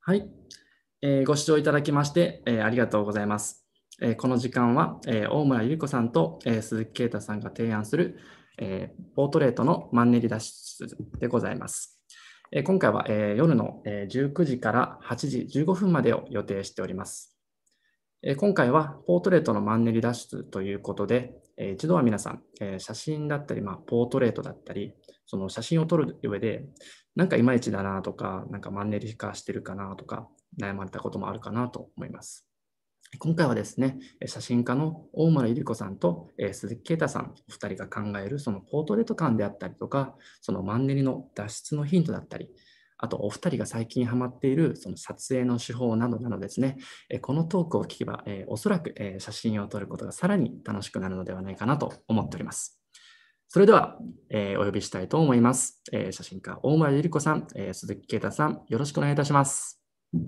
はい、ご視聴いただきまして、ありがとうございます。この時間は、大村ゆり子さんと、鈴木啓太さんが提案する、ポートレートのマンネリ脱出でございます。今回は、夜の、19時から8時15分までを予定しております。今回はポートレートのマンネリ脱出ということで、一度は皆さん、写真だったり、ポートレートだったり、その写真を撮る上で、なんかいまいちだなとか、なんかマンネリ化してるかなとか、悩まれたこともあるかなと思います。今回はですね、写真家の大村ゆり子さんと鈴木啓太さん、お二人が考えるそのポートレート感であったりとか、そのマンネリの脱出のヒントだったり、あとお二人が最近ハマっているその撮影の手法などなどですね、このトークを聞けば、おそらく写真を撮ることがさらに楽しくなるのではないかなと思っております。それでは、お呼びしたいと思います。写真家大村ゆり子さん、鈴木啓太さん、よろしくお願いいたします。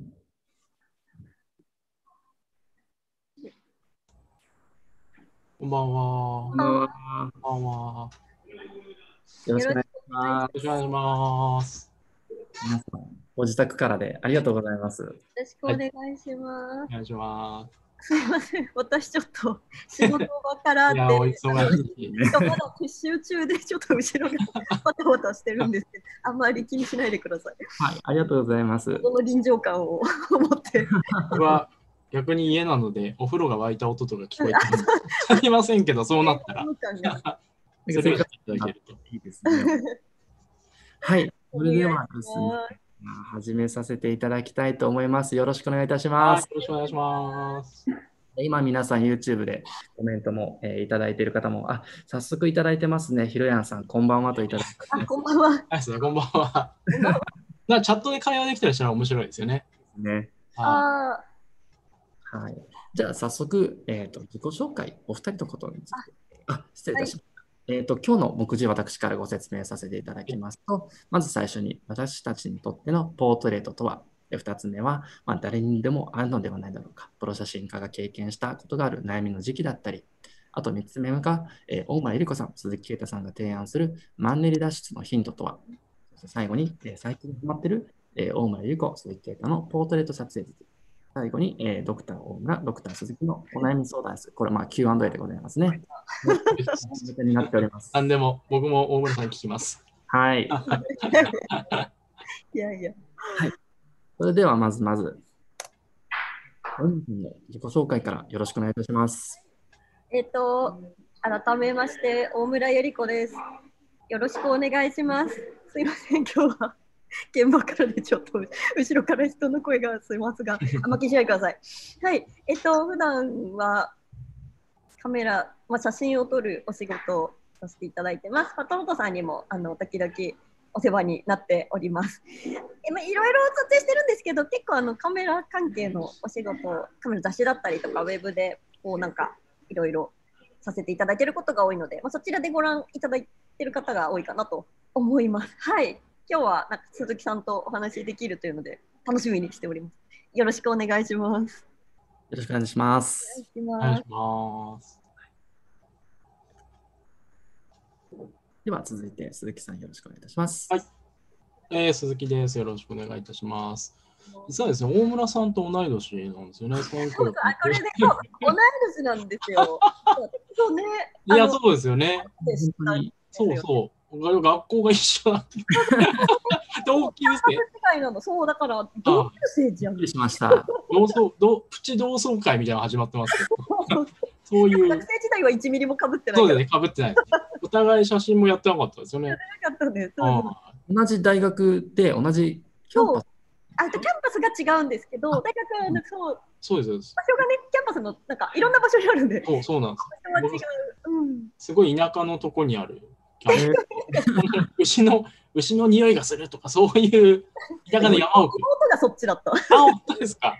こんばんは。 こんばんは。 こんばんは。 よろしくお願いします。 よろしくお願いします。 皆さん、ご自宅からでありがとうございます。よろしくお願いします。 お願いします。 すいません、私ちょっと仕事場からで、 いや、お忙しいね。 まだ撤収中でちょっと後ろがバタバタしてるんですけど、あんまり気にしないでください。 はい、ありがとうございます。 この臨場感を持って。 僕は逆に家なので、お風呂が沸いた音とか聞こえてる。すみませんけど、そうなったら。それをしていただけると。 いいですね。はい、それではですね、始めさせていただきたいと思います。よろしくお願いいたします。 よろしくお願いします。 今皆さん YouTube でコメントも、いただいている方も、早速いただいてますね。ひろやんさん、こんばんはといただいてます。 こんばんは。 こんばんは。チャットで会話できたりしたら面白いですよね。 ね。 はい。 じゃあ早速、自己紹介、お二人のことについて。失礼いたしました。今日の目次、私からご説明させていただきますと、まず最初に私たちにとってのポートレートとは、2つ目は、誰にでもあるのではないだろうか、プロ写真家が経験したことがある悩みの時期だったり、あと3つ目が、大前ゆり子さん、鈴木啓太さんが提案するマンネリ脱出のヒントとは、そして最後に、最近ハマっている、大前ゆり子、鈴木啓太のポートレート撮影術。最後に、ドクター大村、ドクター鈴木のお悩み相談室。これ、Q&A でございますね。になっております。 何でも、僕も大村さんに聞きます。 はい。 いやいや。 はい。それでは、まず、大村さんの自己紹介からよろしくお願いいたします。 改めまして、大村ゆり子です。よろしくお願いします。すいません、今日は。現場からでちょっと後ろから人の声がすいますが、あんま気にしないでください。はい、普段はカメラ、写真を撮るお仕事をさせていただいてます。トモトさんにも時々お世話になっております。いろいろ撮影してるんですけど、結構カメラ関係のお仕事、カメラ雑誌だったりとかウェブでこうなんかいろいろさせていただいていることが多いので、そちらでご覧いただいている方が多いかなと思います。はい。今日はなんか鈴木さんとお話できるというので楽しみにしております。よろしくお願いします。 よろしくお願いします。 お願いします。 では続いて鈴木さんよろしくお願いいたします。 はい。鈴木です。よろしくお願いいたします。実はですね、大村さんと同い年なんですよね。 これで同い年なんですよ。そうね。 いや、そうですよね。そうそう。学校が一緒だ。同級生。 そうだから同級生じゃん。 失礼しました。 プチ同窓会みたいなの始まってますけど。そういう。 学生時代は1ミリもかぶってない。 そうですね、かぶってない。お互い写真もやってなかったですよね。 やってなかったです。 同じ大学で同じキャンパス。 キャンパスが違うんですけど、大学はそうです。 場所がね、キャンパスのなんかいろんな場所にあるんで。 そうなんです。 場所は違う。 すごい田舎のとこにあるキャンパス。牛の匂いがするとか、そういう田舎の山奥。 妹がそっちだった。 本当ですか。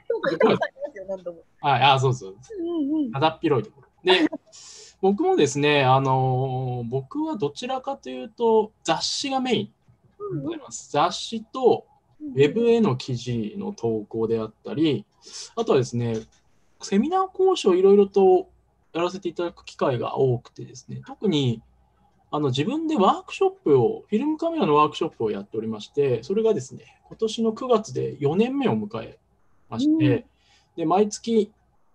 そうそう。ただっ広いところ。で、僕もですね、僕はどちらかというと、雑誌がメインでございます。雑誌と、ウェブへの記事の投稿であったり、あとはですね、セミナー講師をいろいろとやらせていただく機会が多くてですね、特に自分でワークショップを、フィルムカメラのワークショップをやっておりまして、それがですね、 今年の9月で4年目を迎えまして、で毎月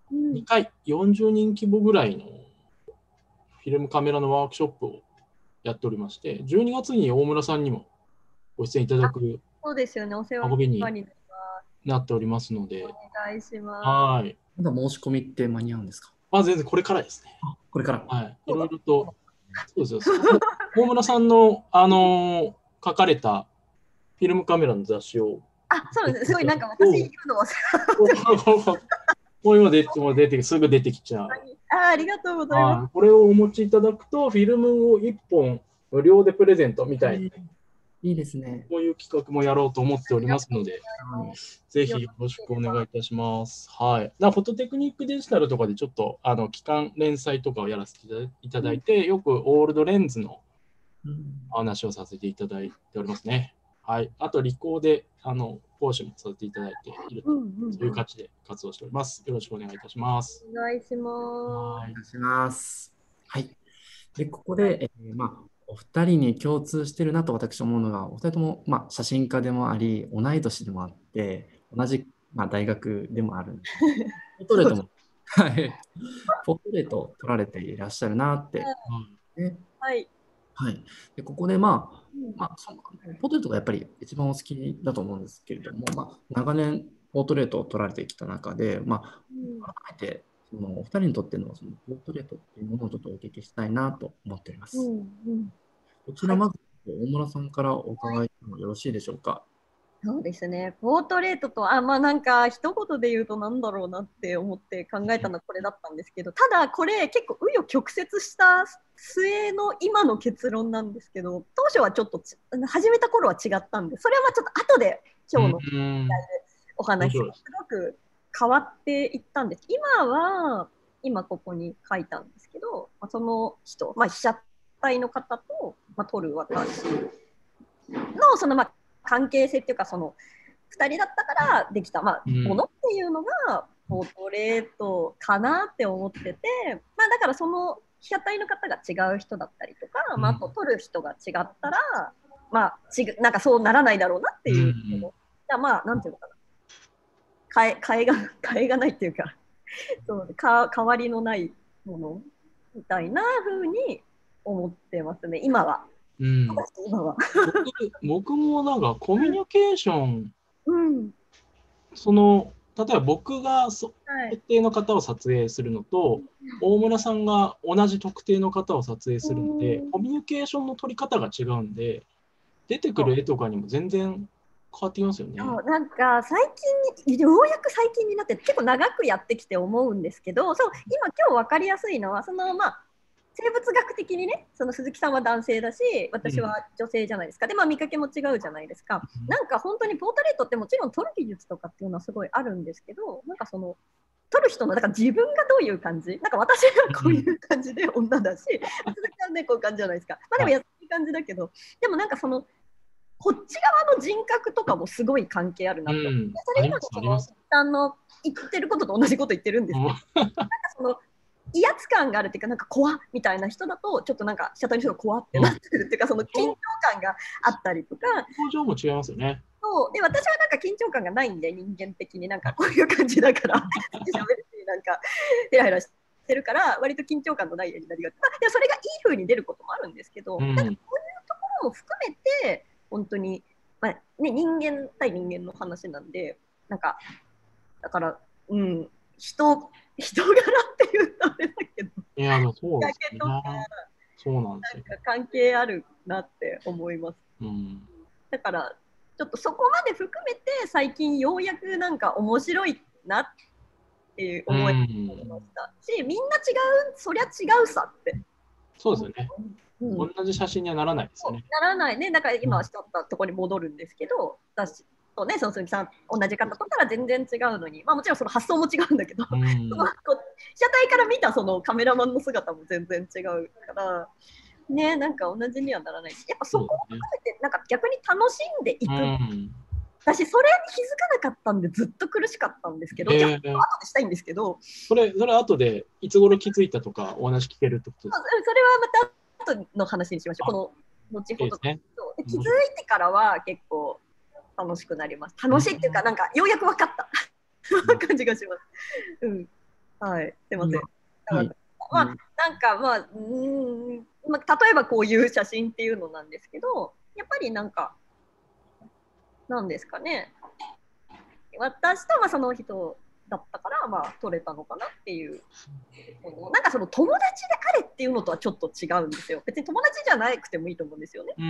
2回40人規模ぐらいのフィルムカメラのワークショップをやっておりまして、12月に大村さんにもご出演いただくそうですよね、お世話運びにになっておりますので、 お願いします。 はい。 まだ申し込みって間に合うんですか？ 全然これからですね。 これから。 はい。いろいろと、そうですよ。大村さんの、書かれたフィルムカメラの雑誌を。 そうです。すごいなんか私言うの忘れもう今出てすぐ出てきちゃう。 ありがとうございます。 これをお持ちいただくと、フィルムを1本無料でプレゼントみたいな。 いいですね。 こういう企画もやろうと思っておりますので、ぜひよろしくお願いいたします。はい。フォトテクニックデジタルとかでちょっと期間連載とかをやらせていただいて、よくオールドレンズの話をさせていただいておりますね。はい。あと、リコーで講師もさせていただいていると、そういう感じで活動しております。よろしくお願いいたします。 お願いします。 お願いします。はい。で、ここで、お二人に共通してるなと私思うのが、お二人とも、写真家でもあり、同い年でもあって、同じ、大学でもあるんです。ポートレートも、はい。ポートレートを撮られていらっしゃるなって。 はい。 はい。で、ここで、ポートレートがやっぱり一番お好きだと思うんですけれども、長年ポートレートを撮られてきた中で、改めて、お二人にとってのそのポートレートっていうものをちょっとお聞きしたいなと思っております。こちらまず、大村さんからお伺いしてもよろしいでしょうか。 そうですね。ポートレートと、なんか一言で言うとなんだろうなって思って考えたのはこれだったんですけど、ただこれ結構紆余曲折した末の今の結論なんですけど、当初はちょっと始めた頃は違ったんで、それはちょっと後で今日のお話すごく変わっていったんです。今ここに書いたんですけど、その人、被写体の方と、撮る私のその関係性っていうか、その2人だったからできた、ものっていうのがポートレートかなって思ってて、だからその被写体の方が違う人だったりとか、あと撮る人が違ったら、なんかそうならないだろうなっていう、なんていうのかな、替えがないっていうかそう変わりのないものみたいな風に思ってますね、今は。 僕もなんかコミュニケーション、例えば僕が特定の方を撮影するのと、大村さんが同じ特定の方を撮影するので、コミュニケーションの取り方が違うんで、出てくる絵とかにも全然変わってきますよね。 なんかようやく最近になって結構長くやってきて思うんですけど、今日分かりやすいのは生物学的にね、その鈴木さんは男性だし、私は女性じゃないですか。で、見かけも違うじゃないですか。なんか本当にポートレートってもちろん撮る技術とかっていうのはすごいあるんですけど、なんかその撮る人の、だから自分がどういう感じ、なんか私がこういう感じで女だし、鈴木さんねこういう感じじゃないですか。でも優しい感じだけど、でもなんかそのこっち側の人格とかもすごい関係あるなと。それ今のそのさんの言ってることと同じこと言ってるんですけど、なんかその威圧感があるっていうか、なんか怖みたいな人だと、ちょっとなんか被写体の人が怖ってなってるっていうか、その緊張感があったりとか。 表情も違いますよね。 そうで、私はなんか緊張感がないんで、人間的になんかこういう感じだから、喋るし、なんかヘラヘラしてるから、割と緊張感のない絵になりがち。でそれがいい風に出ることもあるんですけど、なんかこういうところも含めて、本当に、人間対人間の話なんで、なんか、だから、人柄っていうとあれだけど、 そうですね。そうなんですよ。 なんか関係あるなって思います。だから、ちょっとそこまで含めて、最近ようやくなんか面白いなっていう思いましたし、みんな違う、そりゃ違うさって。 そうですよね。同じ写真にはならないですよね。 ならないね。だから今おっしゃったところに戻るんですけど、私とね、その鈴木さん、同じ方とったら全然違うのに、もちろんその発想も違うんだけど、その被写体から見たそのカメラマンの姿も全然違うから、ね、なんか同じにはならないし、やっぱそこを含めて、なんか逆に楽しんでいく。私、それに気づかなかったんで、ずっと苦しかったんですけど、後でしたいんですけど、 それ後でいつ頃気づいたとか、お話聞けるってことですか？ それはまた後の話にしましょう。この後ほど。気づいてからは結構楽しくなります。楽しいっていうか、なんかようやく分かった感じがします。うん。はい、すいません。 はいまあ、なんかまあ、まあ、例えばこういう写真っていうのなんですけど、やっぱりなんか、なんですかね。私とまあその人だったから、まあ、撮れたのかなっていう。なんかその友達であれっていうのとはちょっと違うんですよ。別に友達じゃなくてもいいと思うんですよね。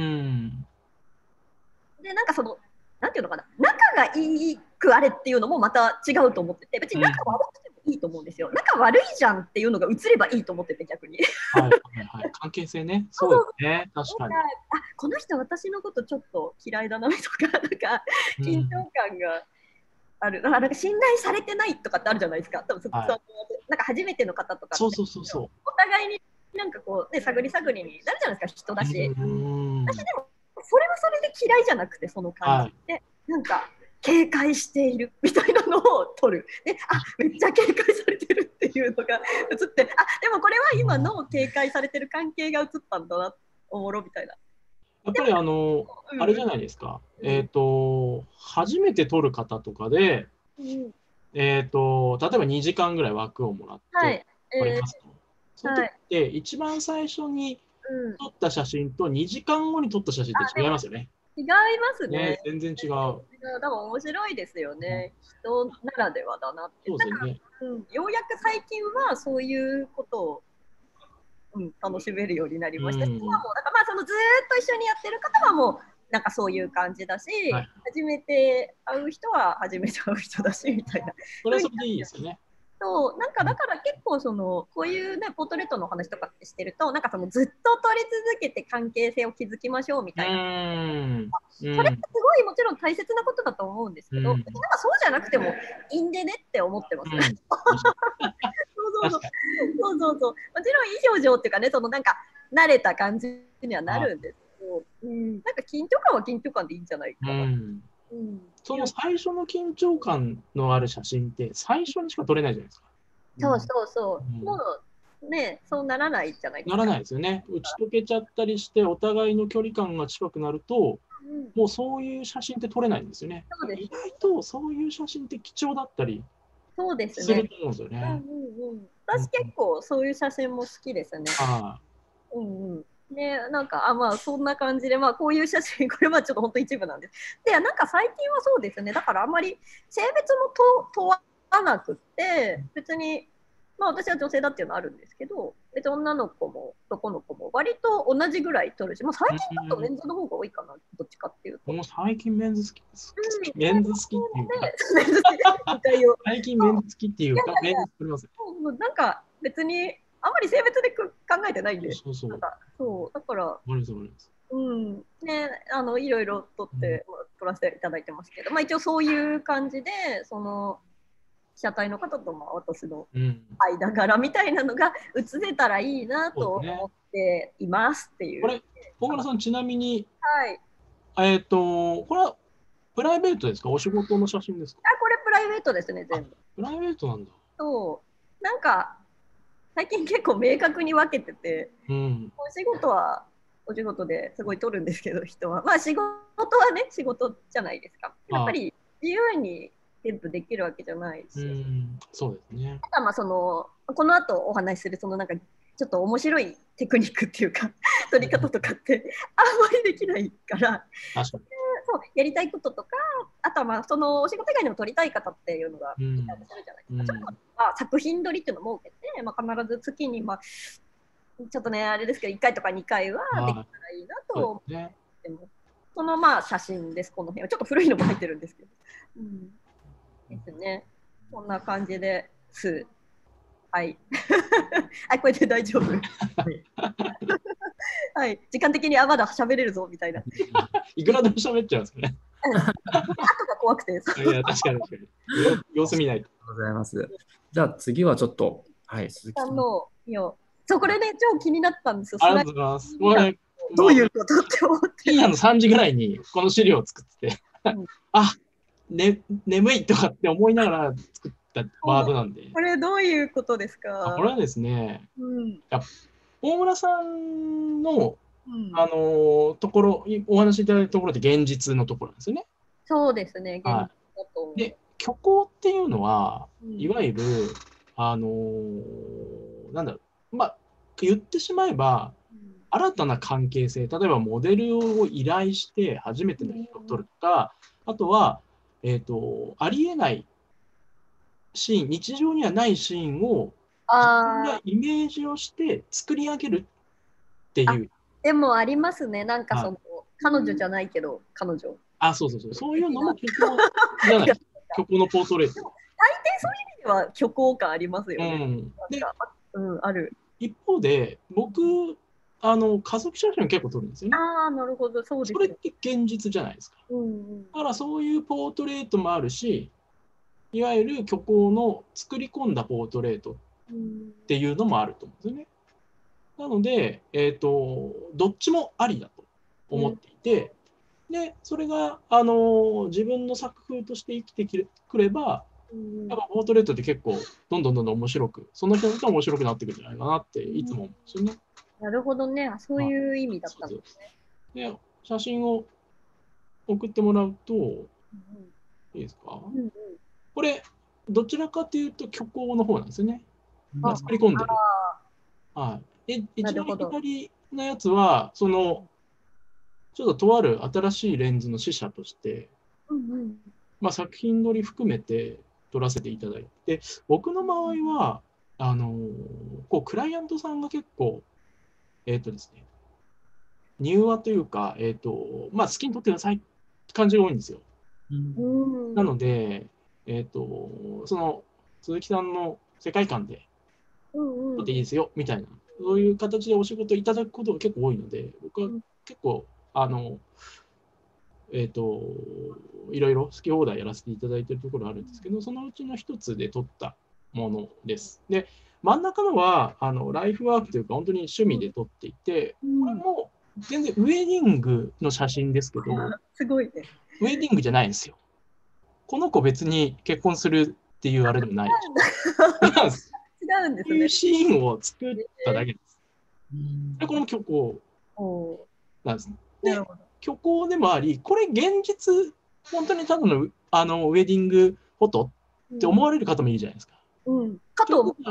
で、なんかその、なんていうのかな、仲がいいくあれっていうのもまた違うと思ってて、別に仲悪くてもいいと思うんですよ。仲悪いじゃんっていうのが映ればいいと思ってて、逆に。 はいはいはい。関係性ね。そうですね。確かに。 この人私のことちょっと嫌いだなとか、なんか緊張感がある。なんか信頼されてないとかってあるじゃないですか。多分なんか初めての方とかって、 そう。 お互いになんかこう、ね、探り探りになるじゃないですか、人だし。私でもそれはそれで嫌いじゃなくて、その感じで、なんか警戒しているみたいなのを撮る。で、めっちゃ警戒されてるっていうのが映って、でもこれは今の警戒されてる関係が映ったんだな、おもろみたいな。 やっぱりあれじゃないですか。初めて撮る方とかで、例えば2時間ぐらい枠をもらって撮りますと。その時って一番最初に撮った写真と2時間後に撮った写真って違いますよね。 違いますね。 全然違う。 だから面白いですよね。人ならではだなって。 そうですよね。 ようやく最近はそういうことを、楽しめるようになりましたし、だからまあそのずっと一緒にやってる方はもうなんかそういう感じだし、初めて会う人は初めて会う人だしみたいな。 それはそれでいいですよね。 そうなんかだから結構こういうねポートレートの話とかってしてるとなんかずっと撮り続けて関係性を築きましょうみたいな、それってすごいもちろん大切なことだと思うんですけど、なんかそうじゃなくてもいいんでねって思ってます。そうもちろんいい表情っていうかね、そのなんか慣れた感じにはなるんですけど、なんか緊張感は緊張感でいいんじゃないかな。 その最初の緊張感のある写真って最初にしか撮れないじゃないですか。 もうね、そうならないじゃないですか。 ならないですよね。打ち解けちゃったりしてお互いの距離感が近くなると、もうそういう写真って撮れないんですよね。意外とそういう写真って貴重だったりすると思うんですよね。 私結構そういう写真も好きですね。ね、なんかまあそんな感じで、まあこういう写真、これはちょっと本当一部なんです。で、なんか最近はそうですね、だからあんまり性別も問わなくって、別に、まあ私は女性だっていうのはあるんですけど、別に女の子も男の子も割と同じぐらい撮るし、まあ最近だとメンズの方が多いかな、どっちかっていうと。 もう最近メンズ好きです。メンズ好きっていうか、最近メンズ好きっていうか、メンズ作ります。 なんか別に、あんまり性別で考えてないんで、だから、ね、いろいろ撮らせていただいてますけど、まあ一応そういう感じで、その、被写体の方と私の間柄みたいなのが映せたらいいなと思っていますっていう。 これ、大村さん、ちなみに、これはプライベートですか？お仕事の写真ですか？ これプライベートですね、全部。 プライベートなんだ。 なんか、最近結構明確に分けてて、お仕事はお仕事ですごい撮るんですけど、人は。まあ仕事はね、仕事じゃないですか。やっぱり自由に全部できるわけじゃないし。 そうですね。 ただまあこの後お話しするなんかちょっと面白いテクニックっていうか撮り方とかってあんまりできないから、やりたいこととか、あとはまあそのお仕事以外にも撮りたい方っていうのがいたりするじゃないですか。作品撮りっていうのを設けて、まあ、必ず月にまあちょっとねあれですけど1回とか2回はできたらいいなと思ってます。そのまあ写真です、この辺は。ちょっと古いのも入ってるんですけど。ですね。こんな感じです。はい。これで大丈夫。はい。時間的にまだ喋れるぞみたいな。 いくらでも喋っちゃうんですかね。 後が怖くて。 いや、確かに。様子見ないと。 ありがとうございます。じゃあ次はちょっと、鈴木さんの。 これね、超気になったんですよ。 ありがとうございます。 どういうことって思って。 深夜の3時ぐらいにこの資料を作ってて、眠いとかって思いながら作ったワードなんで。 これどういうことですか？ これはですね、大村さんの、ところ、お話しいただいたところで現実のところなんですよね。 そうですね、現実はだと思い。で、虚構っていうのは、 う。うんいわゆる、なんだろう、まあ、言ってしまえば、新たな関係性、例えばモデルを依頼して初めての人を撮るとか、あとは、ありえないシーン、日常にはないシーンを自分があイメージをして作り上げるってあ、 いう、 でもありますね。なんかはい、 その、彼女じゃないけど、彼女。 そうそうそう、そういうのも的な。 虚構じゃないですか。虚構のポートレート。 大抵そういう意味では虚構感ありますよね。なんで、 か、ある。 一方で、僕、家族写真を結構撮るんですよね。 ああ、なるほど、そうですね。 それって現実じゃないですか。 うんだからそういうポートレートもあるし、いわゆる虚構の作り込んだポートレートっていうのもあると思うんですよね。なので、どっちもありだと思っていて、で、それが、自分の作風として生きてくれば、やっぱポートレートって結構、どんどんどんどん面白く、その人と面白くなってくるんじゃないかなって、いつも思うんですよね。 なるほどね。そういう意味だったんそうですね。 で、写真を送ってもらうと、いいですか？ うんうん。 これ、どちらかというと虚構の方なんですよね。 あ、 作り込んでる。はい。で、一番なるほど。 左のやつは、ちょっととある新しいレンズの試写として、作品撮り含めて撮らせていただいて、僕の場合は、クライアントさんが結構、ですね、柔和というか、好きに撮ってくださいって感じが多いんですよ。なので、その鈴木さんの世界観で撮っていいですよみたいな、そういう形でお仕事いただくことが結構多いので、僕は結構、いろいろ好き放題やらせていただいているところあるんですけど、そのうちの一つで撮ったものです。で、真ん中のはライフワークというか、本当に趣味で撮っていて、これも全然ウェディングの写真ですけど、 すごいね。 ウェディングじゃないんですよ。この子別に結婚するっていうあれでもないでしょ。 違うんですね。 そういうシーンを作っただけです。で、これも虚構なんです。で、虚構でもあり、これ現実、本当にただの、ウェディングフォトって思われる方もいるじゃないですか。 かと思った。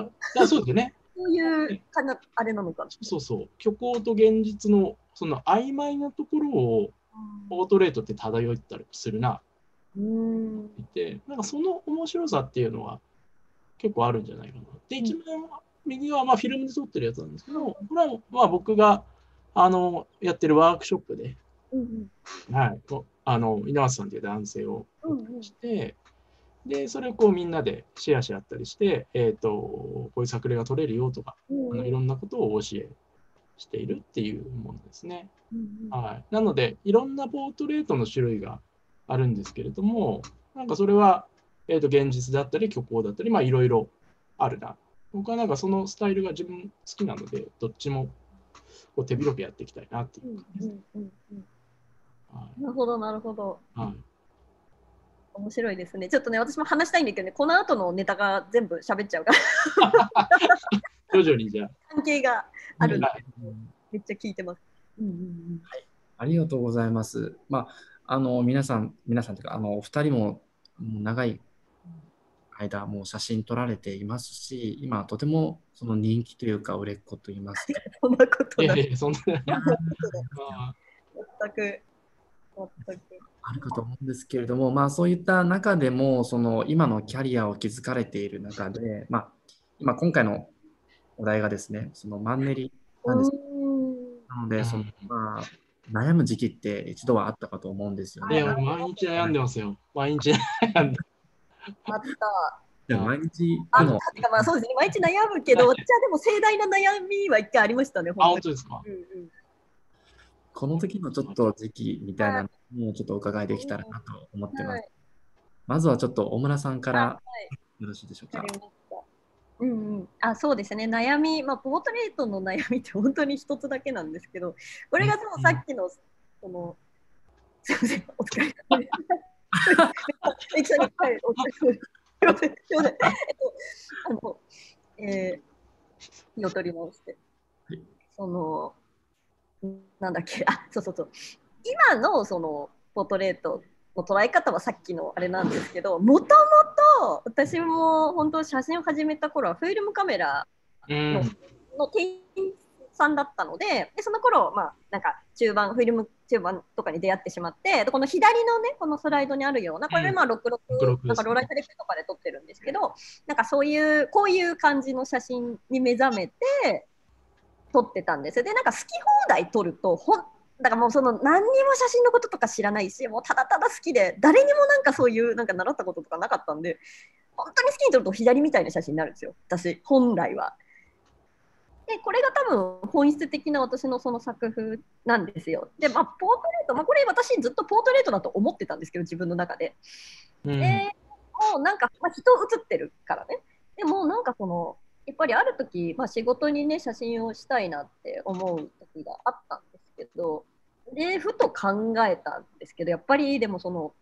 そうですよね。 そういうあれなのかな。 そうそう。虚構と現実のその曖昧なところをポートレートって漂ったりするなってなんかその面白さっていうのは結構あるんじゃないかな。で、一番右はフィルムで撮ってるやつなんですけど、これは僕がやってるワークショップで、はい、稲松さんという男性をして、で、それをこうみんなでシェアし合ったりして、こういう作例が撮れるよとか、いろんなことをお教えしているっていうものですね。はい、なので、いろんなポートレートの種類があるんですけれども、なんかそれは、現実だったり、虚構だったり、いろいろあるな。僕はなんかそのスタイルが自分好きなので、どっちもこう手広くやっていきたいなっていう感じです。 なるほど、なるほど。 はい、 面白いですね。ちょっとね、私も話したいんだけどね、この後のネタが全部喋っちゃうから。 徐々にじゃあ。 関係があるんで、めっちゃ聞いてます。 はい、ありがとうございます。皆さんというか、お二人も長い間、もう写真撮られていますし、今、とてもその人気というか、売れっ子といいますか。 そんなことない。 そんな。 全く。 あるかと思うんですけれども、そういった中でも、その今のキャリアを築かれている中で、今回のお題がですね、そのマンネリなんです。なので、悩む時期って一度はあったかと思うんですよね。 毎日悩んでますよ。毎日悩んで。 あった。 じゃ毎日そうですね、毎日悩むけど、私はでも盛大な悩みは一回ありましたね、 本当ですか。 この時のちょっと時期みたいなのをちょっとお伺いできたらなと思ってます。まずはちょっと大村さんからよろしいでしょうか。 そうですね、悩み、ポートレートの悩みって本当に一つだけなんですけど、これがさっきの、すいません、お疲れ様です。すいません。気を取り直して。なんだっけ、そう。今のそのポートレートの捉え方はさっきのあれなんですけど、もともと私も本当写真を始めた頃はフィルムカメラの店員さんだったので、その頃、なんかフィルム中盤とかに出会ってしまって、この左のね、このスライドにあるような、これ66、なんかローライトレックとかで撮ってるんですけど、なんかそういう、こういう感じの写真に目覚めて撮ってたんですよ。で、なんか好き放題撮ると、だからもうその何にも写真のこととか知らないし、もうただただ好きで、誰にもなんかそういうなんか習ったこととかなかったんで、本当に好きに撮ると左みたいな写真になるんですよ、私、本来は。で、これが多分本質的な私のその作風なんですよ。で、ポートレート、これ私ずっとポートレートだと思ってたんですけど、自分の中で。で、もうなんか、人写ってるからね。でもなんかやっぱりある時、仕事にね、写真をしたいなって思う時があったんですけど、で、ふと考えたんですけど、やっぱりでも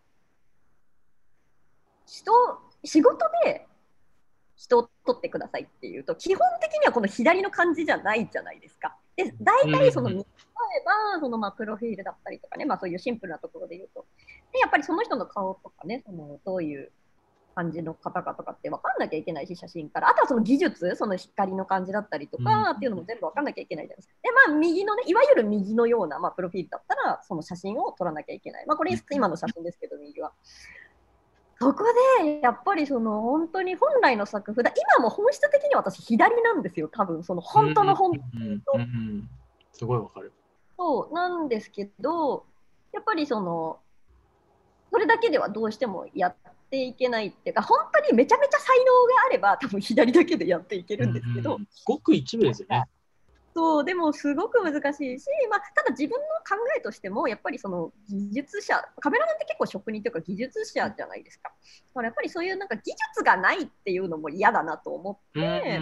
仕事で人を撮ってくださいっていうと、基本的にはこの左の感じじゃないじゃないですか。で、大体例えば、プロフィールだったりとかね、そういうシンプルなところで言うと。で、やっぱりその人の顔とかね、どういう感じの方かとかって分かんなきゃいけないし、写真から。あとはその技術、その光の感じだったりとかっていうのも全部分かんなきゃいけないじゃないですか。で、右のね、いわゆる右のような、プロフィールだったら、その写真を撮らなきゃいけない。これ今の写真ですけど、右は。そこでやっぱり本当に本来の作風だ、今も本質的には私左なんですよ、多分本当の本当すごいわかる。 そうなんですけど、やっぱりそれだけではどうしてもやっていけないっていうか、本当にめちゃめちゃ才能があれば多分左だけでやっていけるんですけど、 ごく一部ですよね。 そうでもすごく難しいし、ただ自分の考えとしてもやっぱり技術者、カメラマンって結構職人というか技術者じゃないですか。だからやっぱりそういうなんか技術がないっていうのも嫌だなと思って、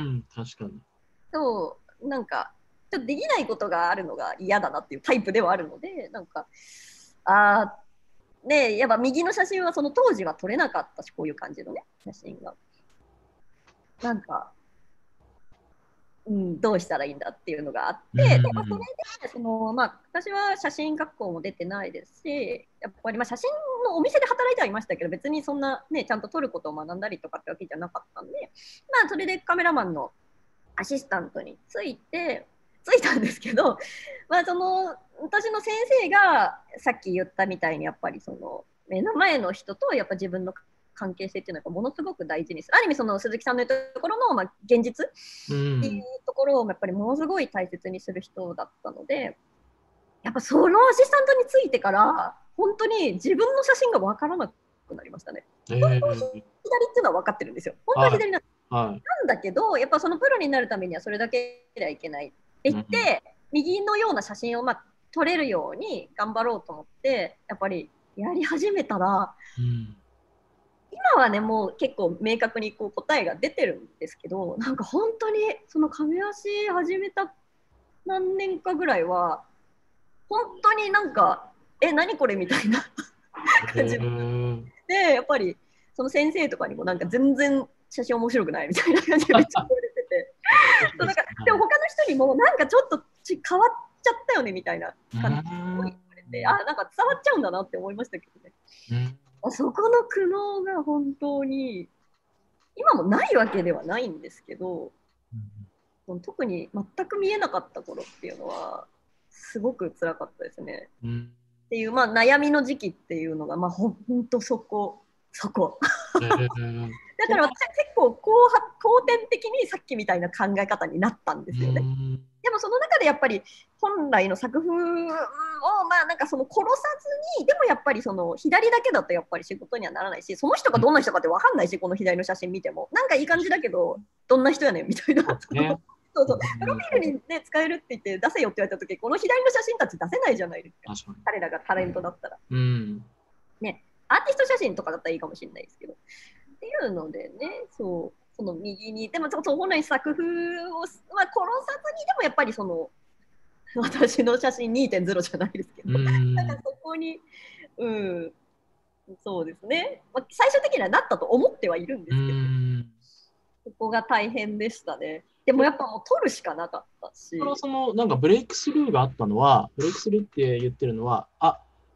確かに。 そうなんかちょっとできないことがあるのが嫌だなっていうタイプではあるので、なんかやっぱ右の写真はその当時は撮れなかったし、こういう感じのね写真がなんか。どうしたらいいんだっていうのがあって、でそれで私は写真学校も出てないですし、やっぱり写真のお店で働いてはいましたけど、別にそんな、ね、ちゃんと撮ることを学んだりとかってわけじゃなかったんで、それでカメラマンのアシスタントについたんですけど、私の先生がさっき言ったみたいに、やっぱり目の前の人とやっぱ自分の関係性っていうのはものすごく大事にする。ある意味鈴木さんの言ったところの、現実っていうところをやっぱりものすごい大切にする人だったので、やっぱそのアシスタントについてから本当に自分の写真が分からなくなりましたね。本当に左っていうのは分かってるんですよ。本当は左なんだけど、やっぱプロになるためにはそれだけではいけないって言って、右のような写真を撮れるように頑張ろうと思ってやっぱりやり始めたら、今はねもう結構明確に答えが出てるんですけど、なんか本当にカメラシ始めた何年かぐらいは本当になんか何これみたいな感じで、やっぱりその先生とかにもなんか全然写真面白くないみたいな感じでめっちゃ言われててなんかでも他の人にもなんかちょっと変わっちゃったよねみたいな感じで言われて、なんか伝わっちゃうんだなって思いましたけどね。そこの苦悩が本当に今もないわけではないんですけど、特に全く見えなかった頃っていうのはすごく辛かったですね。っていう悩みの時期っていうのが本当そこだから私は結構後天的にさっきみたいな考え方になったんですよね。でもその中でやっぱり本来の作風をなんか殺さずに、でもやっぱり左だけだとやっぱり仕事にはならないし、その人がどんな人かって分かんないし、この左の写真見てもなんかいい感じだけどどんな人やねんみたいな。そうプロフィールに、ね、使えるって言って出せよって言われた時、この左の写真たち出せないじゃないですか、彼らがタレントだったら、ね、アーティスト写真とかだったらいいかもしれないですけどっていうのでね、その右にでも本来作風を、殺さずにでもやっぱり私の写真 2.0 じゃないですけど、なんかそこにそうですね、最終的にはなったと思ってはいるんですけど、そこが大変でしたね。でもやっぱもう撮るしかなかったし。 なんかブレイクスルーがあったのは、ブレイクスルーって言ってるのは、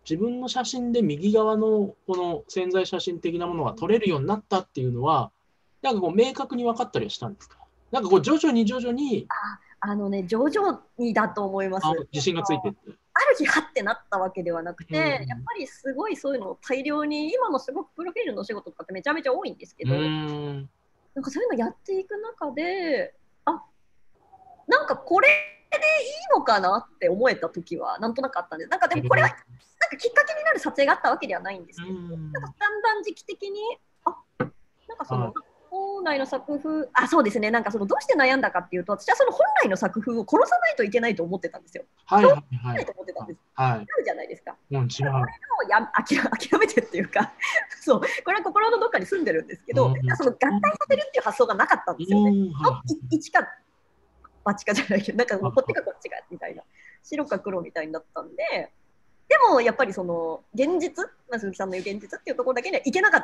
自分の写真で右側のこの潜在写真的なものが撮れるようになったっていうのは、なんかこう明確に分かったりはしたんですか？なんかこう徐々に徐々に徐々にだと思います。 自信がついてって。 ある日はってなったわけではなくて、やっぱりすごいそういうのを大量に、今もすごくプロフィールのお仕事とかってめちゃめちゃ多いんですけど、なんかそういうのやっていく中で、なんかこれでいいのかなって思えた時はなんとなくあったんです。なんかでもこれはなんかきっかけになる撮影があったわけではないんですけど、なんかだんだん時期的になんかその本来の作風、そうですね、なんかそのどうして悩んだかっていうと、私はその本来の作風を殺さないといけないと思ってたんですよ。 はいはいはい。 と思ってたんです。 はい。 違うじゃないですか。 違う。 これを諦めてっていうか、そう、これは心のどっかに住んでるんですけど、その合体させるっていう発想がなかったんですよね。一か八かじゃないけど、なんかこっちかこっちかみたいな、白か黒みたいになったんで、でもやっぱりその現実、鈴木さんの言う現実っていうところだけにはいけなかった、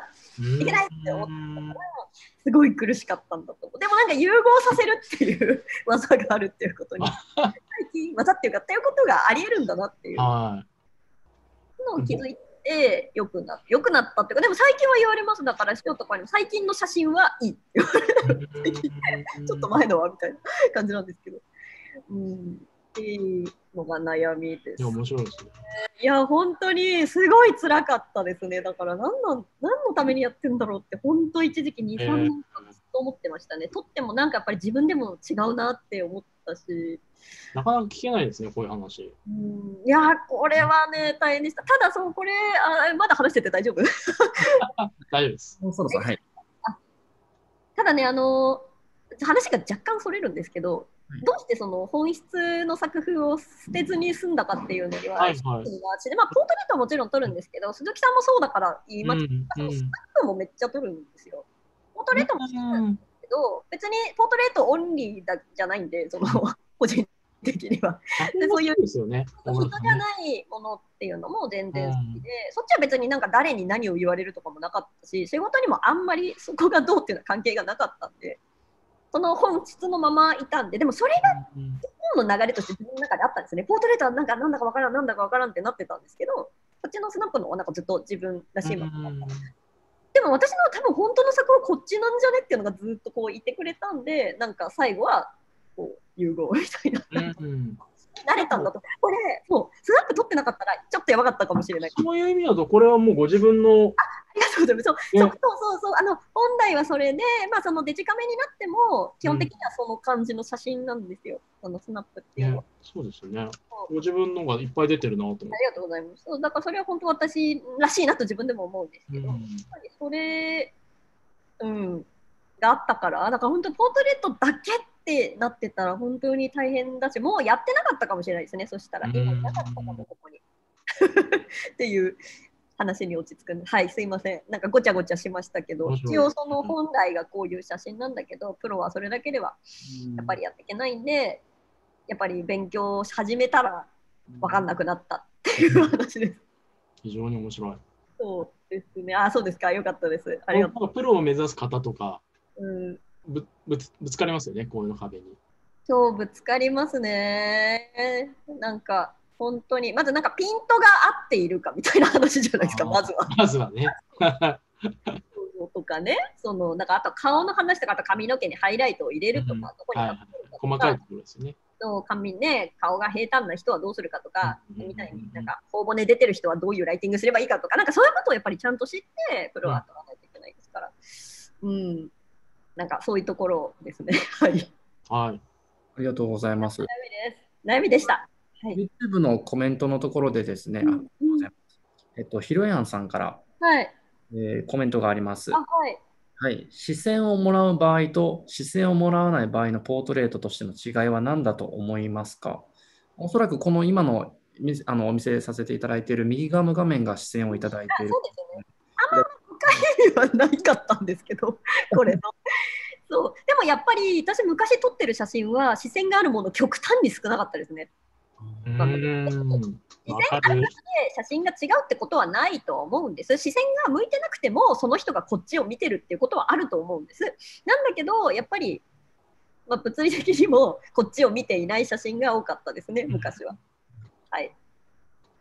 いけないって思ったから、すごい苦しかったんだと思う。でもなんか融合させるっていう技があるっていうことに、最近技っていうかっていうことがありえるんだなっていうのを気づいて、よくなったっていうか、でも最近は言われます。だから師匠とかにも最近の写真はいいって言われる。ちょっと前のはみたいな感じなんですけど。っていうのが悩みです。 いや、面白いですね。 いや、本当にすごい辛かったですね。だから何のためにやってんだろうって、本当一時期2、3年間ずっと思ってましたね。撮ってもなんかやっぱり自分でも違うなって思ったし。 なかなか聞けないですね、こういう話。 いや、これはね、大変でした。ただ、これまだ話してて大丈夫？ 大丈夫です。 もうそろそろ、はい。 ただね、話が若干それるんですけど、どうしてその本質の作風を捨てずに済んだかっていうのには、ポートレートはもちろん撮るんですけど、鈴木さんもそうだから言いますけど、スタッフもめっちゃ撮るんですよ。ポートレートも好きなんですけど、別にポートレートオンリーじゃないんで、その個人的には。そういう人じゃないものっていうのも全然好きで、そっちは別になんか誰に何を言われるとかもなかったし、仕事にもあんまりそこがどうっていうのは関係がなかったんで、その本質のままいたんで、でもそれが本の流れとして自分の中であったんですね。ポートレートはなんだかわからんってなってたんですけど、こっちのスナップのなんかずっと自分らしいものだった。でも私の多分本当の作はこっちなんじゃねっていうのがずっとこう言ってくれたんで、なんか最後はこう融合みたいな。慣れたんだと。これ、もうスナップ取ってなかったらちょっとやばかったかもしれない。 そういう意味だと、これはもうご自分の。 ありがとうございます。本来はそれで、そのデジカメになっても、基本的にはその感じの写真なんですよ。そのスナップっていうのは。 そうですよね。ご自分のがいっぱい出てるなと思って。 ありがとうございます。だからそれは本当私らしいなと自分でも思うんですけど、やっぱりそれ、があったから、だから本当ポートレートだけってなってたら本当に大変だし、もうやってなかったかもしれないですね。そしたら、今なかったかも、ここに。っていう話に落ち着くんで、はい、すいません。なんかごちゃごちゃしましたけど、一応その本来がこういう写真なんだけど、プロはそれだけではやっぱりやっていけないんで、やっぱり勉強し始めたら分かんなくなったっていう話です。 非常に面白い。 そうですね。そうですか。よかったです。ありがとう。 プロを目指す方とか、ぶつかりますよね、こういう壁に。 そう、ぶつかりますね。なんか、本当に、まずなんかピントが合っているかみたいな話じゃないですか、まずは。 まずはね。 とかね、なんかあと顔の話とか、あと髪の毛にハイライトを入れるとか、 細かいところですよね。 髪ね、顔が平坦な人はどうするかとか、みたいになんか頬骨出てる人はどういうライティングすればいいかとか、なんかそういうことをやっぱりちゃんと知って、プロは取らないといけないですから。なんかそういうところですね。はい。 はい。 ありがとうございます。 悩みでした。 YouTube のコメントのところでですね、ひろやんさんから、コメントがあります。はい。視線をもらう場合と視線をもらわない場合のポートレートとしての違いは何だと思いますか？おそらくこの今のお見せさせていただいている右側の画面が視線をいただいている。 そうですね。あんま深いはないかったんですけど、これの。そうでもやっぱり私昔撮ってる写真は視線があるもの極端に少なかったですね。視線があるだけで写真が違うってことはないと思うんです。視線が向いてなくてもその人がこっちを見てるっていうことはあると思うんです。なんだけどやっぱり、物理的にもこっちを見ていない写真が多かったですね、昔は。はい。っ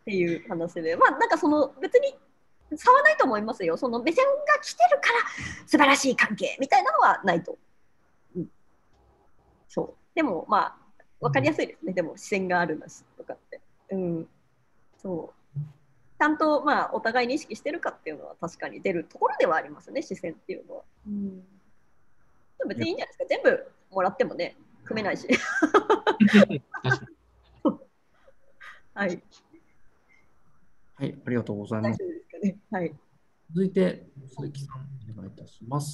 っていう話で、まあなんかその別に差はないと思いますよ。その目線が来てるから素晴らしい関係みたいなのはないと。うん、そう。でもまあ分かりやすいですね。でも視線があるなしとかって。うん。そう。ちゃんとまあお互いに意識してるかっていうのは確かに出るところではありますね、視線っていうのは。うん、別にいいんじゃないですか。全部もらってもね、組めないし。はい。 はい、ありがとうございます。 大丈夫ですかね。はい。 続いて、鈴木さん、お願いいたします。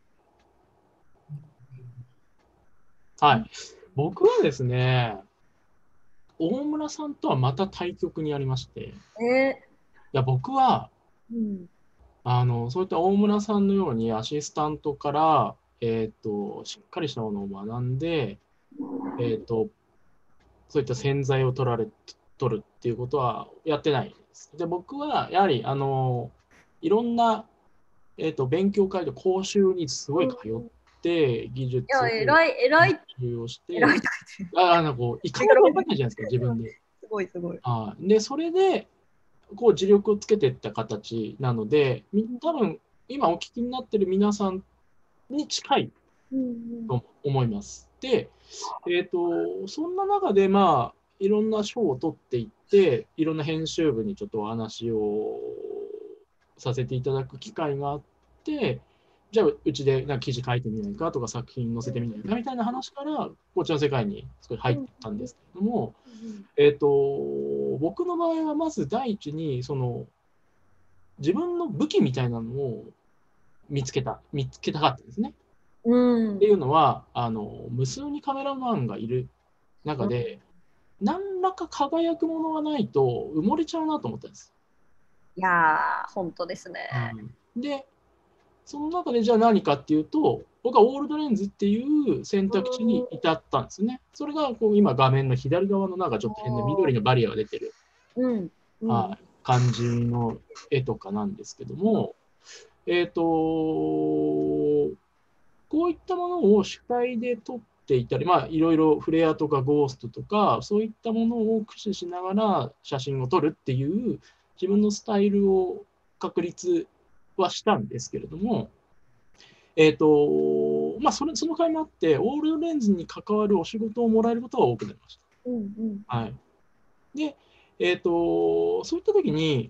はい。僕はですね、大村さんとはまた対極にありまして、いや僕は、 うん、 そういった大村さんのようにアシスタントから、しっかりしたものを学んで、そういった洗剤を取るっていうことはやってないです。で、僕はやはり、いろんな、勉強会と講習にすごい通って、技術を偉習をして、 偉いとか言って。 こう、いかにも分かんないじゃないですか、自分で。 すごいすごい。 で、それで、こう、自力をつけていった形なので、多分、今お聞きになってる皆さんに近いと思います。で、そんな中で、まあ、いろんな賞を取っていって、いろんな編集部にちょっとお話をさせていただく機会があって、じゃあ、うちでなんか記事書いてみないかとか、作品載せてみないかみたいな話から、こっちの世界に少し入っていったんですけれども、僕の場合はまず第一に、自分の武器みたいなのを見つけたかったんですね。っていうのは、無数にカメラマンがいる中で、何らか輝くものがないと埋もれちゃうなと思ったんです。 いやー、本当ですね。 で、その中でじゃあ何かっていうと、僕はオールドレンズっていう選択肢に至ったんですね。それがこう今画面の左側のなんかちょっと変な緑のバリアが出てる、感じの絵とかなんですけども、こういったものを主体で撮っていたり、まあ、いろいろフレアとかゴーストとか、そういったものを駆使しながら写真を撮るっていう自分のスタイルを確立はしたんですけれども、まあ、その甲斐もあって、オールドレンズに関わるお仕事をもらえることが多くなりました。はい。で、そういったときに、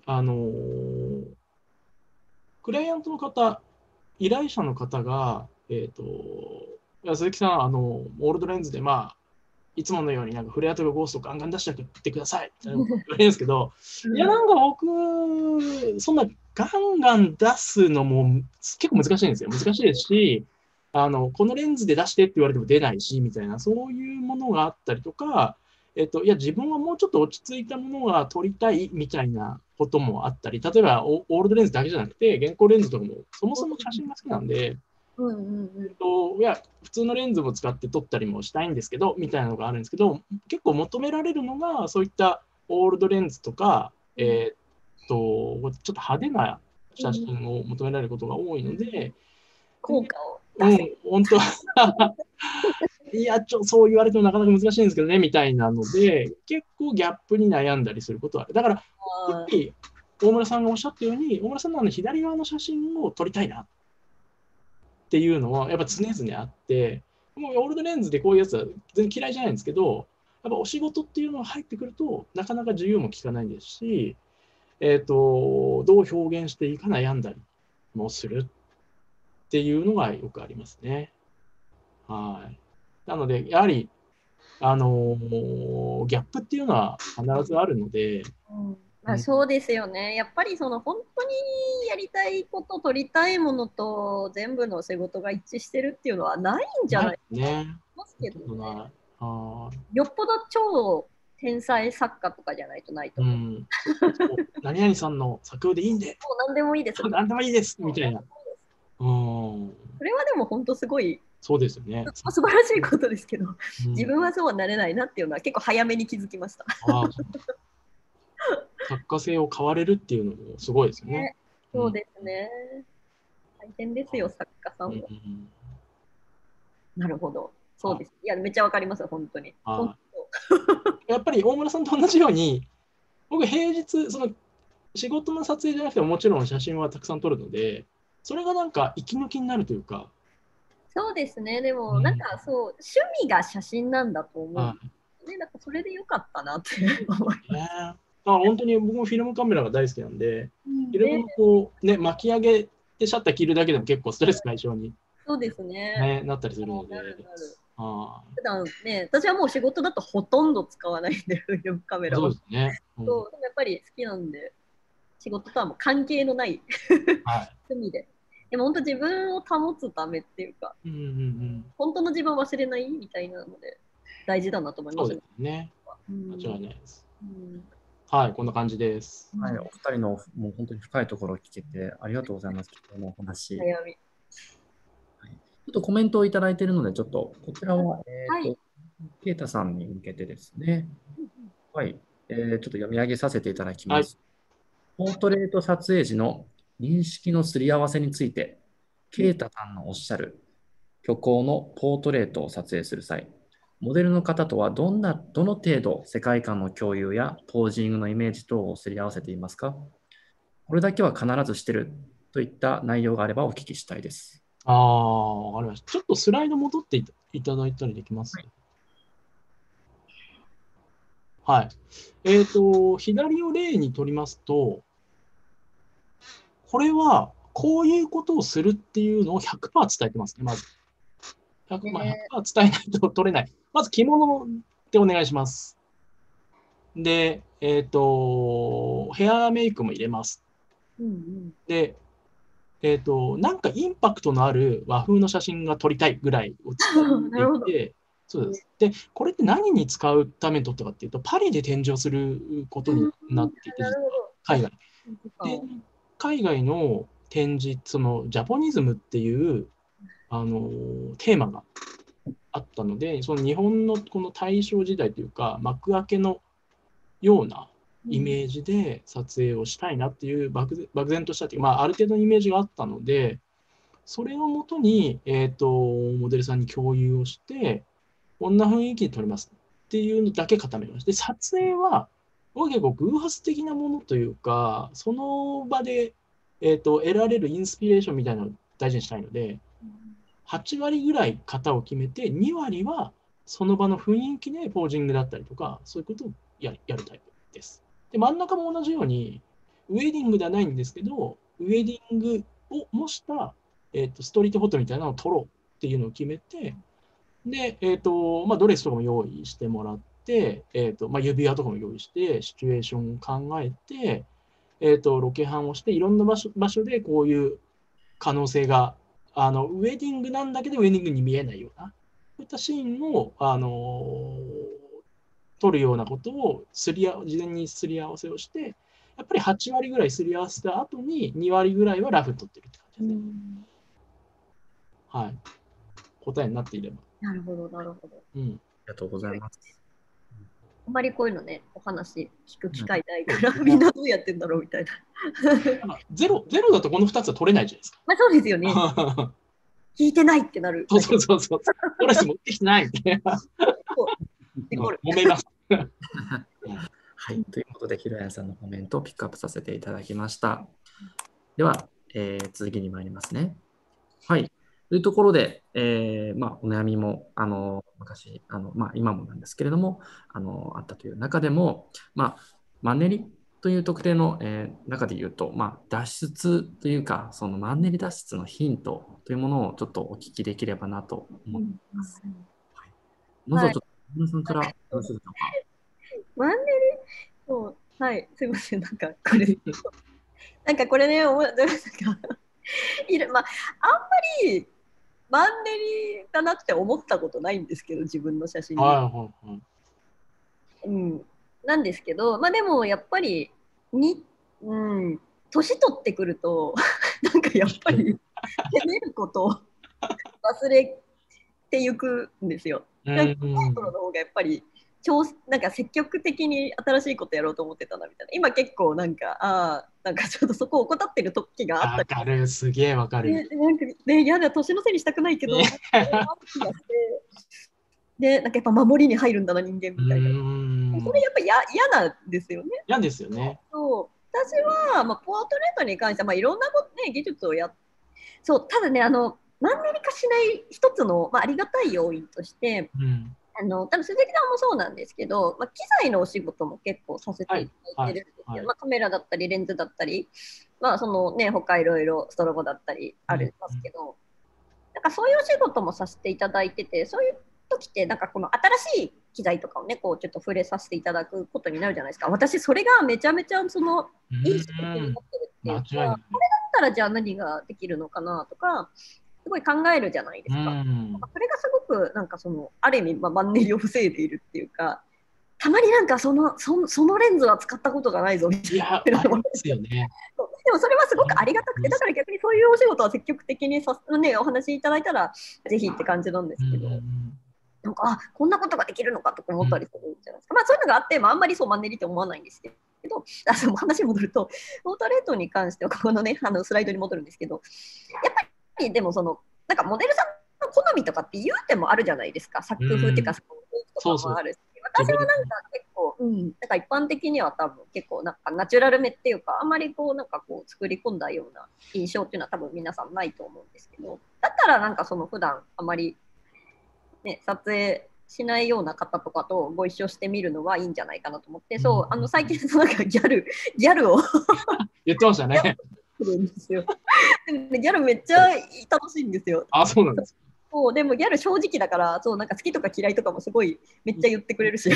クライアントの方、依頼者の方が、いや鈴木さん、オールドレンズで、まあ、いつものようになんかフレアとかゴーストガンガン出してってくださいって言われるんですけど、いや、なんか僕、そんなガンガン出すのも結構難しいんですよ。難しいですし、このレンズで出してって言われても出ないし、みたいな、そういうものがあったりとか、いや、自分はもうちょっと落ち着いたものが撮りたいみたいなこともあったり、例えばオールドレンズだけじゃなくて、原稿レンズとかもそもそも写真が好きなんで、いや、普通のレンズも使って撮ったりもしたいんですけど、みたいなのがあるんですけど、結構求められるのが、そういったオールドレンズとか、ちょっと派手な写真を求められることが多いので、 効果を出せ。 本当いや、そう言われてもなかなか難しいんですけどね、みたいなので、結構ギャップに悩んだりすることはある。だから、やっぱり大村さんがおっしゃったように、大村さんの左側の写真を撮りたいなっていうのは、やっぱ常々あって、もうオールドレンズでこういうやつは全然嫌いじゃないんですけど、やっぱお仕事っていうのが入ってくると、なかなか自由も利かないですし、どう表現していいか悩んだりもするっていうのがよくありますね。はい。なので、やはり、ギャップっていうのは必ずあるので、 まあ、そうですよね。やっぱりその本当にやりたいこと、取りたいものと全部の仕事が一致してるっていうのはないんじゃないですか。ね。 ますけどね。 よっぽど超天才作家とかじゃないとないと思う。 何々さんの作風でいいんで。 もう何でもいいです。 何でもいいです。みたいな。 それはでも本当すごい。 そうですよね。 素晴らしいことですけど、自分はそうはなれないなっていうのは結構早めに気づきました。 作家性を買われるっていうのもすごいですよね。 そうですね。大変ですよ、作家さんは。なるほど。そうです。いや、めっちゃわかりますよ、本当に。 やっぱり大村さんと同じように、 僕平日、その仕事の撮影じゃなくてももちろん写真はたくさん撮るので、それがなんか息抜きになるというか、 そうですね。でも、 うんなんかそう、趣味が写真なんだと思はう。ね、なんかそれでよかったなって思いい。本当に僕もフィルムカメラが大好きなんで、フィルムね。 のこう、ね、巻き上げてシャッター切るだけでも結構ストレス解消に、 そうですね。 ね、なったりするので、 なるなる。 あ普段ね、私はもう仕事だとほとんど使わないんで、フィルムカメラを。 そうですね。 そう、でもやっぱり好きなんで、仕事とはもう関係のないは趣味で。でも本当自分を保つためっていうか、 い。うん。 本当の自分を忘れないみたいなので、大事だなと思いますね。 そうですね。 うん間違いないです。 うんはい、こんな感じです。 はい、お二人のもう本当に深いところを聞けてありがとうございます。このお話。 悩み。 ちょっとコメントをいただいているので、ちょっとこちらは、 はい。 ケイタさんに向けてですね。はい、ちょっと読み上げさせていただきはい。 ます。ポートレート撮影時の認識のすり合わせについて、ケイタさんのおっしゃる虚構のポートレートを撮影する際、モデルの方とはどの程度世界観の共有やポージングのイメージ等をすり合わせていますか？これだけは必ずしてるといった内容があればお聞きしたいです。 わかりました。ちょっとスライド戻っていただいたりできます？はい。左を例にとりますと、これはこういうことをするっていうのを100%伝えてますね、まず。100%伝えないと取れない。まず着物でお願いします。で、ヘアメイクも入れます。で、なんかインパクトのある和風の写真が撮りたいぐらいを伝えていて、そうです。で、これって何に使うために撮ったかっていうと、パリで展示をすることになっていて、海外。で、海外の展示、そのジャポニズムっていうテーマがあったので、その日本のこの大正時代というか、幕開けのようなイメージで撮影をしたいなっていう漠然としたっていうか、ある程度のイメージがあったので、それをもとに、モデルさんに共有をして、こんな雰囲気で撮りますっていうのだけ固めました。で、撮影は、僕は結構偶発的なものというか、その場で、得られるインスピレーションみたいなのを大事にしたいので、8割ぐらい型を決めて、2割はその場の雰囲気でポージングだったりとか、そういうことをやるタイプです。で、真ん中も同じように、ウェディングではないんですけど、ウェディングを模した、ストリートフォトみたいなのを撮ろうっていうのを決めて、で、ドレスとかも用意してもらって、指輪とかも用意して、シチュエーションを考えて、ロケハンをして、いろんな場所でこういう可能性が、ウェディングなんだけど、ウェディングに見えないような、そういったシーンを、撮るようなことを事前にすり合わせをして、やっぱり8割ぐらいすり合わせた後に、2割ぐらいはラフ撮ってるって感じですね。はい。答えになっていれば。 なるほど。 ありがとうございます。 あんまりこういうのね、お話聞く機会ないから、みんなどうやってんだろうみたいな。 ゼロだとこの2つは取れないじゃないですか。 そうですよね。聞いてないってなる。 そう。ドレス持ってきてないみたいな。揉めます。 はい。ということで、ひろやさんのコメントをピックアップさせていただきました。では、続きに参りますね。はい。というところで、お悩みも、昔、今もなんですけれども、あったという中でも、マンネリという特定の、中で言うと、脱出というか、そのマンネリ脱出のヒントというものをちょっとお聞きできればなと思います。まずはちょっと、皆さんからよろしいでしょうか。 マンネリはい、すいません、なんかこれね、あんまりマンネリだなって思ったことないんですけど、自分の写真に。なんですけど、でもやっぱり年取ってくると、なんかやっぱり責めることを忘れていくんですよ。なんか若い頃の方がやっぱりなんか積極的に新しいことやろうと思ってたなみたいな。今結構なんかちょっとそこを怠ってる時があったり。 すげえわかる。 なんかね、やだ、年のせいにしたくないけど、 で、なんかやっぱ守りに入るんだな、人間みたいな。それやっぱ嫌なんですよね。 嫌ですよね。 そう私は、ポートレートに関しては、いろんなこと、ね、技術をそう、ただね、マンネリ化しない一つの、ありがたい要因として、多分鈴木さんもそうなんですけど、機材のお仕事も結構させていただいてるんですよ。カメラだったり、レンズだったり、そのね、他いろいろストロボだったりありますけど、なんかそういうお仕事もさせていただいてて、そういう時って、なんかこの新しい機材とかをね、こうちょっと触れさせていただくことになるじゃないですか。私、それがめちゃめちゃいい仕事になってるっていうか、これだったらじゃあ何ができるのかなとか、すごい考えるじゃないですか。それがすごくなんかある意味、マンネリを防いでいるっていうか、たまになんかそのレンズは使ったことがないぞみたいな。でもそれはすごくありがたくて、だから逆にそういうお仕事は積極的にお話しいただいたらぜひって感じなんですけど、なんかこんなことができるのかとか思ったりするじゃないですか。そういうのがあって、あんまりマンネリって思わないんですけど、話戻ると、ポートレートに関してはここのね、スライドに戻るんですけど、やっぱりでもなんかモデルさんの好みとかって言うてもあるじゃないですか。作風っていうか、とかもあるし。私はなんか結構、なんか一般的には多分結構なんかナチュラルめっていうか、あんまりなんか作り込んだような印象っていうのは多分皆さんないと思うんですけど、だったらなんか普段あまりね、撮影しないような方とかとご一緒してみるのはいいんじゃないかなと思って、最近なんかギャルを言ってましたね。 ギャルめっちゃ楽しいんですよ。 そうなんです。 でもギャル正直だから、なんか好きとか嫌いとかもすごいめっちゃ言ってくれるし。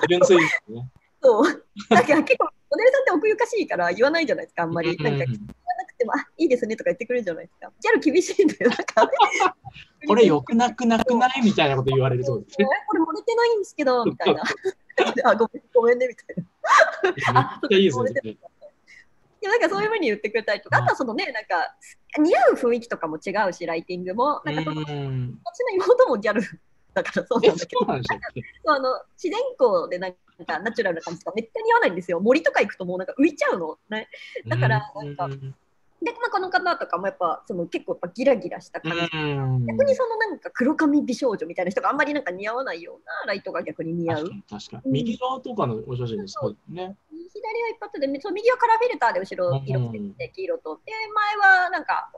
なんか結構モデルさんって奥ゆかしいから言わないじゃないですか、あんまり。なんか言わなくても、いいですねとか言ってくれるじゃないですか。ギャル厳しいんだよ。なんかこれよくなくないみたいなこと言われるそうですね。 これ漏れてないんですけど、みたいな。ごめんね、みたいな。 いいですね。 なんかそういうふうに言ってくれたりとか、あとはなんか似合う雰囲気とかも違うし、ライティングも。なんか私の妹もギャルだからそうなんだけど、自然光でなんかナチュラルな感じとかめっちゃ似合わないんですよ。森とか行くともうなんか浮いちゃうの。ね、だからなんか。でこの方とかもやっぱ結構ギラギラした感じ、逆になんか黒髪美少女みたいな人があんまりなんか似合わないようなライトが逆に似合う。 確かに右側とかのお写真ですね。 左は一発で、右はカラーフィルターで後ろ色つけて黄色と、で前はなんか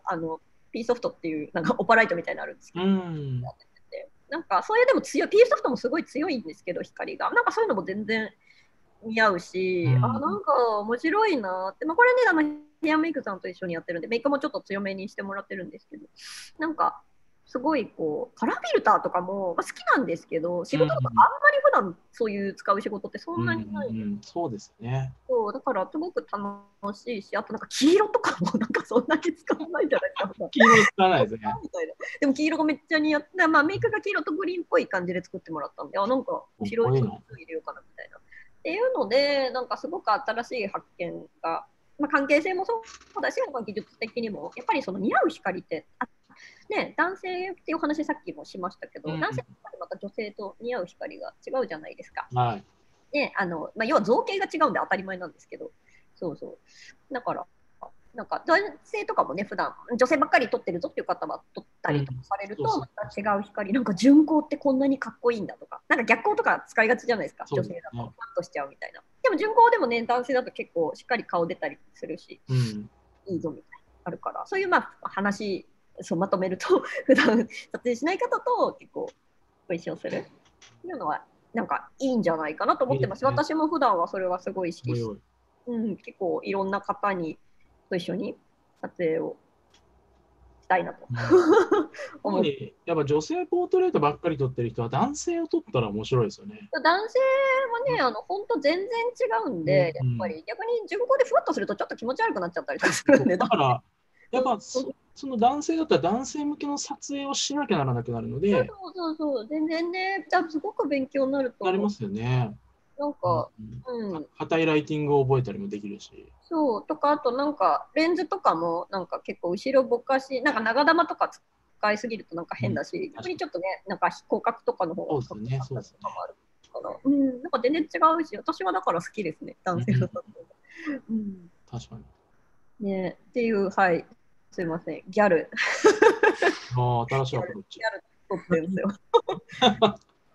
P ソフトっていうなんかオパライトみたいなのあるんですけど、なんかそういうでも強い P ソフトもすごい強いんですけど、光がなんかそういうのも全然似合うし、なんか面白いなって、これねヘアメイクさんと一緒にやってるんで、メイクもちょっと強めにしてもらってるんですけど、なんかすごいカラーフィルターとかも、好きなんですけど、仕事とかあんまり普段そういう使う仕事ってそんなにない。 そうですね。 だからすごく楽しいし、あとなんか黄色とかもなんかそんなに使わないじゃないですか。 黄色使わないですね。 でも黄色がめっちゃ似合って、メイクが黄色とグリーンっぽい感じで作ってもらったんで、なんか白いの入れようかなみたいな。っていうので、なんかすごく新しい発見が、関係性もそうだし、技術的にも、やっぱり似合う光って、男性っていう話さっきもしましたけど、男性ってまた女性と似合う光が違うじゃないですか。要は造形が違うんで当たり前なんですけど、だから、なんか男性とかもね、普段女性ばっかり撮ってるぞっていう方は撮ったりとかされると、また違う光、なんか順光ってこんなにかっこいいんだとか、なんか逆光とか使いがちじゃないですか、女性だと、パッとしちゃうみたいな。でも順光でもね、男性だと結構しっかり顔出たりするし、いいぞみたいなあるから、そういう話、まとめると、普段撮影しない方と結構ご一緒するっていうのは、なんかいいんじゃないかなと思ってます。私も普段はそれはすごい意識して、結構いろんな方にと一緒に撮影をしたいなと思って。やっぱ女性ポートレートばっかり撮ってる人は男性を撮ったら面白いですよね。 男性はね、本当全然違うんで、やっぱり逆に順光でふわっとするとちょっと気持ち悪くなっちゃったりとかするんで。 だから、やっぱその男性だったら男性向けの撮影をしなきゃならなくなるので。 そう、全然ね、すごく勉強になるとなりますよね。 なんか、 硬いライティングを覚えたりもできるし。 とか、あとなんか、レンズとかも、なんか結構後ろぼかし、なんか長玉とか使いすぎるとなんか変だし、逆にちょっとね、なんか広角とかの方がそうですね、そうですね。 なんか全然違うし、私はだから好きですね、男性の撮影。 確かに。 ね、っていう、はい、すいません、ギャル。 新しいアプローチ。 ギャル撮ってるんですよ。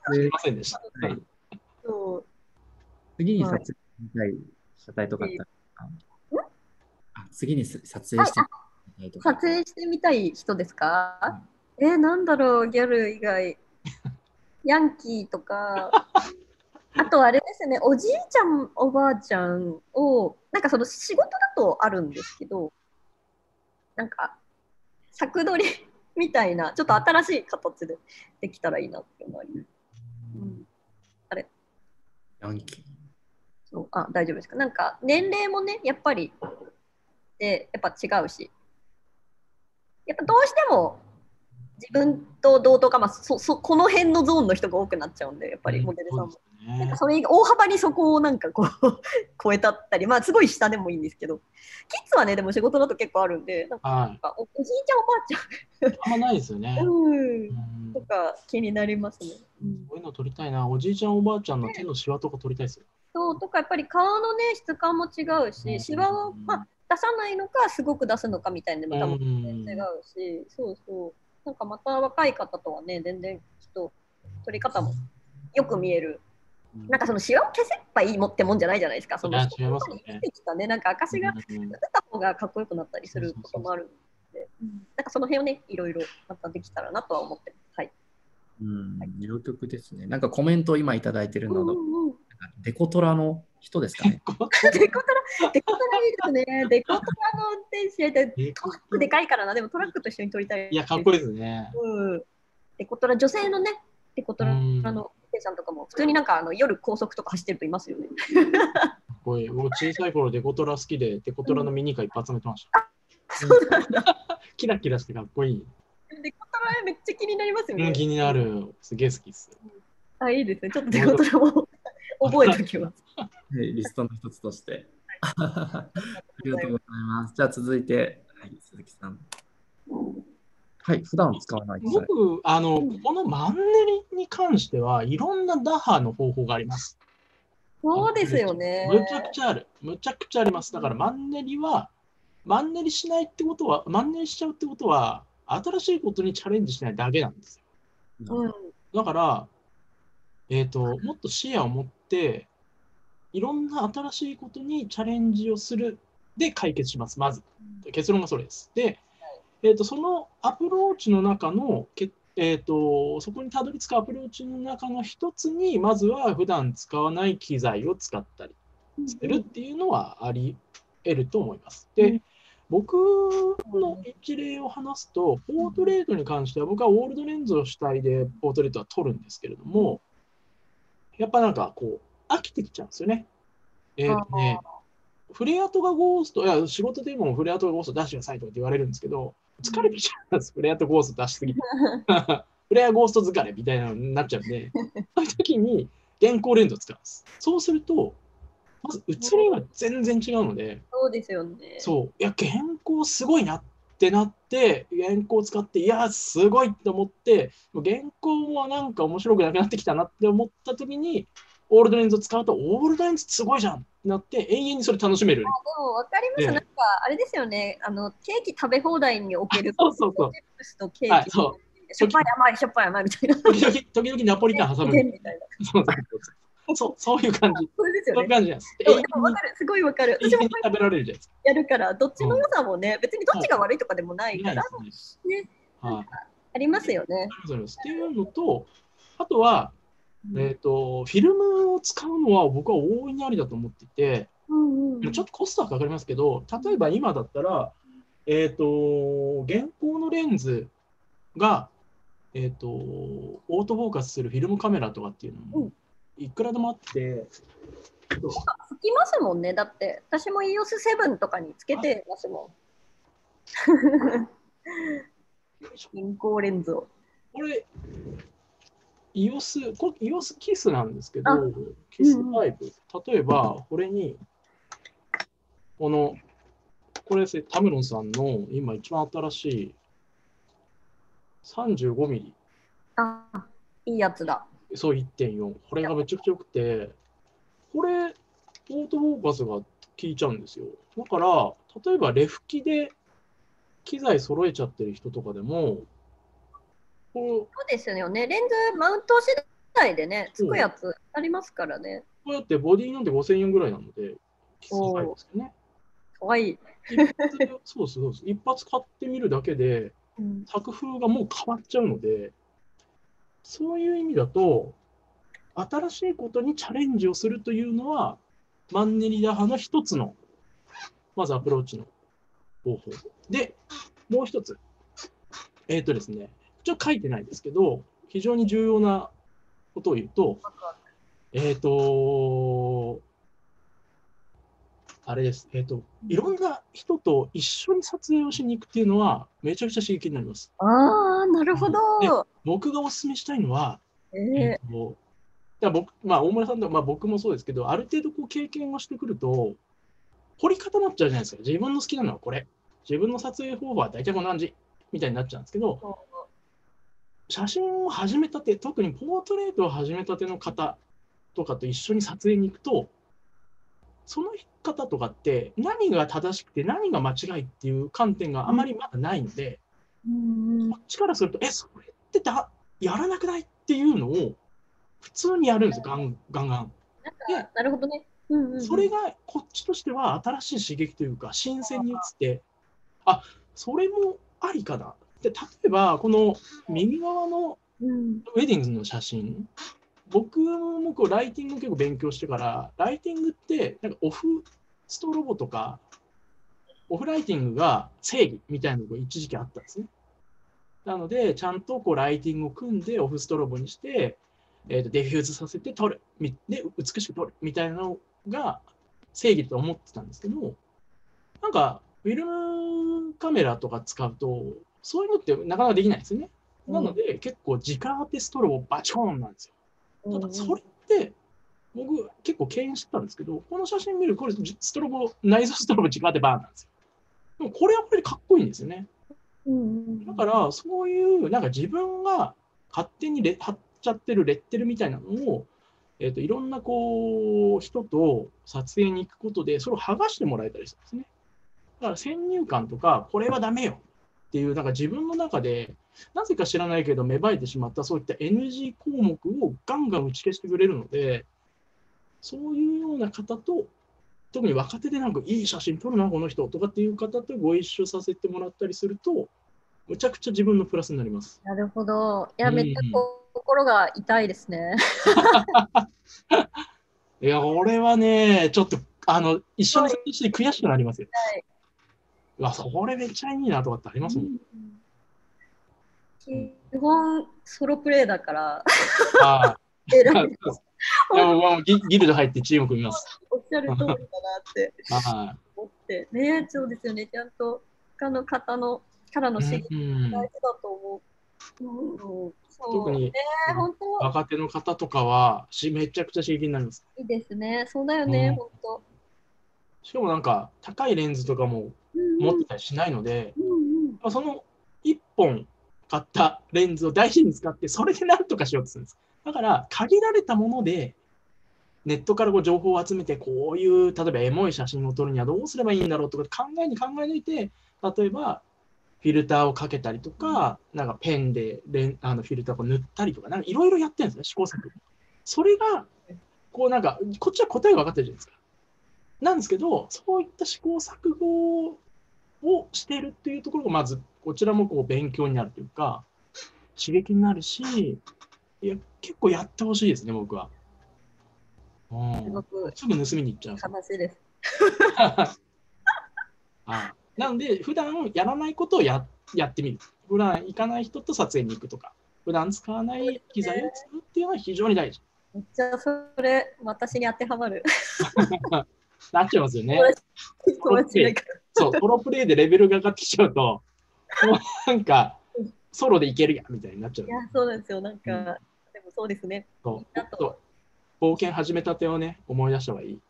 すみませんでした。 はい、 そう次に撮影したい車体とかあったら、次に撮影してみたいとか。 撮影してみたい人ですか？なんだろう、ギャル以外。ヤンキーとか、あとあれですね、おじいちゃん、おばあちゃんを、なんかその仕事だとあるんですけど、なんか、作撮りみたいな、ちょっと新しい形でできたらいいなって思います。あれヤンキー。 そう、大丈夫ですか？なんか、年齢もね、やっぱり、やっぱ違うし、やっぱどうしても、自分と同等か、この辺のゾーンの人が多くなっちゃうんで、やっぱりモデルさんも。なんかそれ大幅にそこをなんかこう超えたったり、すごい下でもいいんですけど、キッズはね、でも仕事だと結構あるんで、なんかおじいちゃん、おばあちゃんあんまないですよね。 とか気になりますね。 こういうの撮りたいな。おじいちゃん、おばあちゃんの手のシワとか撮りたいですよ。 そうとか、やっぱり顔のね、質感も違うし、シワを、出さないのか、すごく出すのかみたいなのも多分違うし、そうそう。なんかまた若い方とはね、全然きっと撮り方もよく見える。なんかそのシワを消せばいいもってもんじゃないじゃないですか。その人に生きてきたね、なんか証が出た方がかっこよくなったりすることもあるので、なんかその辺をね、いろいろまたできたらなとは思ってます。はい。 両極ですね。なんかコメントを今いただいてるのの、デコトラの人ですかね。 デコトラいいですね。デコトラの運転手やりたい。トラックでかいからな、でもトラックと一緒に撮りたい。 いや、かっこいいですね。 デコトラ、女性のね、デコトラの運転手さんとかも、普通になんか夜高速とか走ってるといますよね。 僕小さい頃デコトラ好きで、デコトラのミニカー一発目てました。 そうなんだ。 キラキラしてかっこいい。 デコトラめっちゃ気になりますよね。 気になる。すげえ好きです。 いいですね。ちょっとデコトラも覚えておきます。 リストの一つとして。ありがとうございます。じゃあ続いて、鈴木さん。はい、普段使わない。 僕、このマンネリに関してはいろんな打破の方法があります。 そうですよね。 むちゃくちゃある。むちゃくちゃあります。だからマンネリしないってことは、マンネリしちゃうってことは、新しいことにチャレンジしないだけなんですよ。だから、もっと視野を持って、いろんな新しいことにチャレンジをするで解決します、まず。結論がそれです。で、そのアプローチの中の、そこにたどり着くアプローチの中の一つに、まずは普段使わない機材を使ったりするっていうのはあり得ると思います。で、僕の一例を話すと、ポートレートに関しては、僕はオールドレンズを主体でポートレートは撮るんですけれども、やっぱなんかこう、飽きてきちゃうんですよね。フレアとかゴースト、いや仕事でもフレアとかゴースト出してくださいとかって言われるんですけど、疲れてきちゃうんです、フレアとゴースト出しすぎて。フレアゴースト疲れみたいなのになっちゃうんで、そういう時に原稿レンズを使うんです。そうすると、まず写りが全然違うので、 そうですよね。 そう、いや、原稿すごいなってなって、原稿を使って、いや、すごいって思って、原稿もなんか面白くなくなってきたなって思った時に、オールドレンズを使うと、オールドレンズすごいじゃんってなって、永遠にそれ楽しめる。 でも分かります。なんか、あれですよね、ケーキ食べ放題におけるそうそうそう。 チップスとケーキ。しょっぱい甘い、しょっぱい甘いみたいな。 時々ナポリタン挟むみたいな。そういう感じ。 そうですよね。 そういう感じなんです。 わかる、すごいわかる。 私も食べられるじゃないですか。 やるから、どっちの良さもね、別にどっちが悪いとかでもないから、ね、ありますよね。 っていうのと、あとは、フィルムを使うのは僕は大いにありだと思っていて、ちょっとコストはかかりますけど、例えば今だったら、現行のレンズが、オートフォーカスするフィルムカメラとかっていうのもいくらでもあって、 吹きますもんね。だって、私も EOS7 とかにつけてますもん。銀行レンズを。 これ、EOS キスなんですけど、キス5。例えば、これに、これですね、タムロンさんの今一番新しい35ミリ。 いいやつだ。 そう、1.4。これがめちゃくちゃ良くて、これ、オートフォーカスが効いちゃうんですよ。だから、例えばレフ機で機材揃えちゃってる人とかでも、 そうですよね。レンズマウント次内でね、つくやつありますからね。 こうやってボディなんて5000円ぐらいなので、高いですよね。 かわいい。 そうそうそう。一発買ってみるだけで、作風がもう変わっちゃうので、そういう意味だと、新しいことにチャレンジをするというのは、マンネリ打派の一つの、まずアプローチの方法。で、もう一つ。ですね、ちょっと書いてないですけど、非常に重要なことを言うと、あれです。いろんな人と一緒に撮影をしに行くっていうのは、めちゃくちゃ刺激になります。 ああ、なるほど。 僕がお勧めしたいのは、大村さんと、僕もそうですけど、ある程度こう経験をしてくると、凝り固まっちゃうじゃないですか。自分の好きなのはこれ。自分の撮影方法は大体こんな感じ。みたいになっちゃうんですけど、写真を始めたて、特にポートレートを始めたての方とかと一緒に撮影に行くと、その方とかって何が正しくて何が間違いっていう観点があまりまだないので、こっちからすると、それってやらなくないっていうのを普通にやるんですよ、ガンガン。 なるほどね。 それがこっちとしては新しい刺激というか、新鮮に映って、それもありかな。で、例えば、この右側のウェディングの写真、僕もこうライティング結構勉強してから、ライティングってなんかオフストロボとか、オフライティングが正義みたいなのが一時期あったんですね。なので、ちゃんとこうライティングを組んで、オフストロボにして、デフューズさせて撮る。で、美しく撮る。みたいなのが正義だと思ってたんですけど、なんか、フィルムカメラとか使うと、そういうのってなかなかできないんですよね。なので、結構直当てストロボバチコーンなんですよ。ただ、それって、僕結構敬遠してたんですけど、この写真見る、これストロボ、内蔵ストロボ直当てバーンなんですよ。でもこれやっぱりかっこいいんですよね。だから、そういう、なんか自分が勝手に貼っちゃってるレッテルみたいなのを、いろんなこう人と撮影に行くことで、それを剥がしてもらえたりするんですね。だから先入観とか、これはダメよっていう、なんか自分の中で、なぜか知らないけど芽生えてしまったそういった NG 項目をガンガン打ち消してくれるので、そういうような方と、特に若手でなんかいい写真撮るな、この人とかっていう方とご一緒させてもらったりすると、むちゃくちゃ自分のプラスになります。 なるほど。いや、めっちゃ心が痛いですね。 いや、俺はね、ちょっと、一緒に撮影して悔しくなりますよ。うわ、それめっちゃいいなとかってありますもん。 基本、ソロプレイだから。 もうギルド入ってチーム組みます。 おっしゃる通りだなって思って。ね、そうですよね。ちゃんと他の方のからの刺激大事だと思う。 特に若手の方とかはめちゃくちゃ刺激になります。 いいですね。そうだよね、本当。 しかもなんか高いレンズとかも持ってたりしないので、その1本買ったレンズを大事に使って、それでなんとかしようとするんです。だから限られたものでネットから情報を集めて、こういう例えばエモい写真を撮るにはどうすればいいんだろうとか考え抜いて、例えばフィルターをかけたりとか、なんかペンでフィルターを塗ったりとか、いろいろやってるんですね、試行錯誤。それが、こっちは答えが分かってるじゃないですか。なんですけど、そういった試行錯誤をしているっていうところが、まず、こちらも勉強になるというか、刺激になるし、いや、結構やってほしいですね、僕は。すぐ盗みに行っちゃう。 悲しいです。 なので、普段やらないことをやってみる。普段行かない人と撮影に行くとか、普段使わない機材を使うっていうのは非常に大事。 めっちゃそれ、私に当てはまる。 なっちゃいますよね。そう、ソロプレイでレベルが上がってきちゃうと、もうなんか、ソロでいけるやみたいになっちゃう。 いや、そうなんですよ。なんか、でもそうですね。 そう冒険始めたてをね、思い出した方がいい。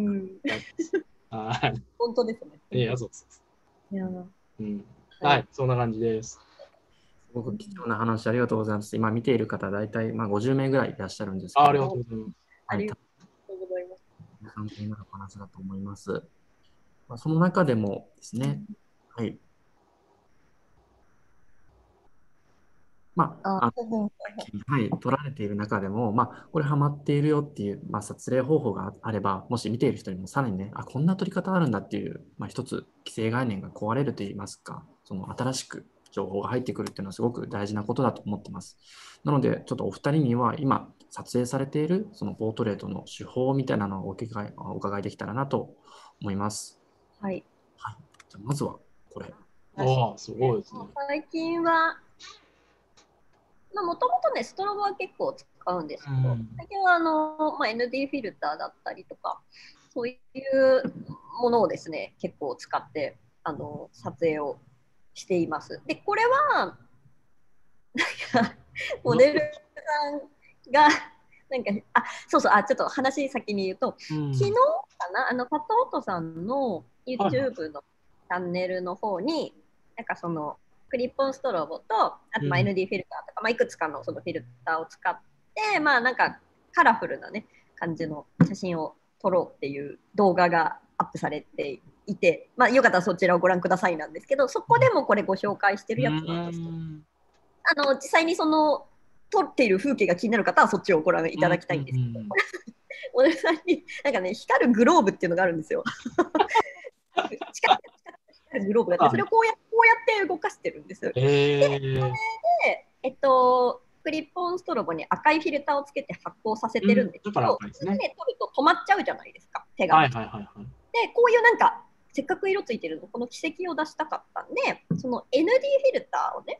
本当ですね。 いや、そうです。はい、そんな感じです。 すごく貴重な話ありがとうございます。今見ている方、大体50名ぐらいいらっしゃるんですけど。 ありがとうございます。 ありがとうございます。 参考になる話だと思います。その中でもですね、はい。 まあ、 あ、 はい、撮られている中でも、これハマっているよっていう、撮影方法があれば、もし見ている人にもさらにね、こんな撮り方あるんだっていう、一つ既成概念が壊れるといいますか、その新しく情報が入ってくるっていうのはすごく大事なことだと思ってます。なので、ちょっとお二人には今撮影されているそのポートレートの手法みたいなのをお伺いできたらなと思います。 はい。 はい、じゃあまずはこれ。 ああ、すごいですね。 最近は、もともとね、ストロボは結構使うんですけど、最近はND フィルターだったりとか、そういうものをですね、結構使って撮影をしています。で、これは、モデルさんが、そうそう、ちょっと話先に言うと、昨日かな、パトオートさんの YouTube のチャンネルの方に、その、クリップオンストロボと、あとND フィルターとか、いくつかのそのフィルターを使って、カラフルなね、感じの写真を撮ろうっていう動画がアップされていて、よかったらそちらをご覧くださいなんですけど、そこでもこれご紹介してるやつなんですけど、実際にその撮っている風景が気になる方はそっちをご覧いただきたいんですけど、モデルさんに光るグローブっていうのがあるんですよ。光るグローブがあって、それをこうやって動かしてるんです。で、それで、クリップオンストロボに赤いフィルターをつけて発光させてるんですけど、それで撮ると止まっちゃうじゃないですか、手が。で、こういうせっかく色ついてるの、この軌跡を出したかったんで、その ND フィルターをね、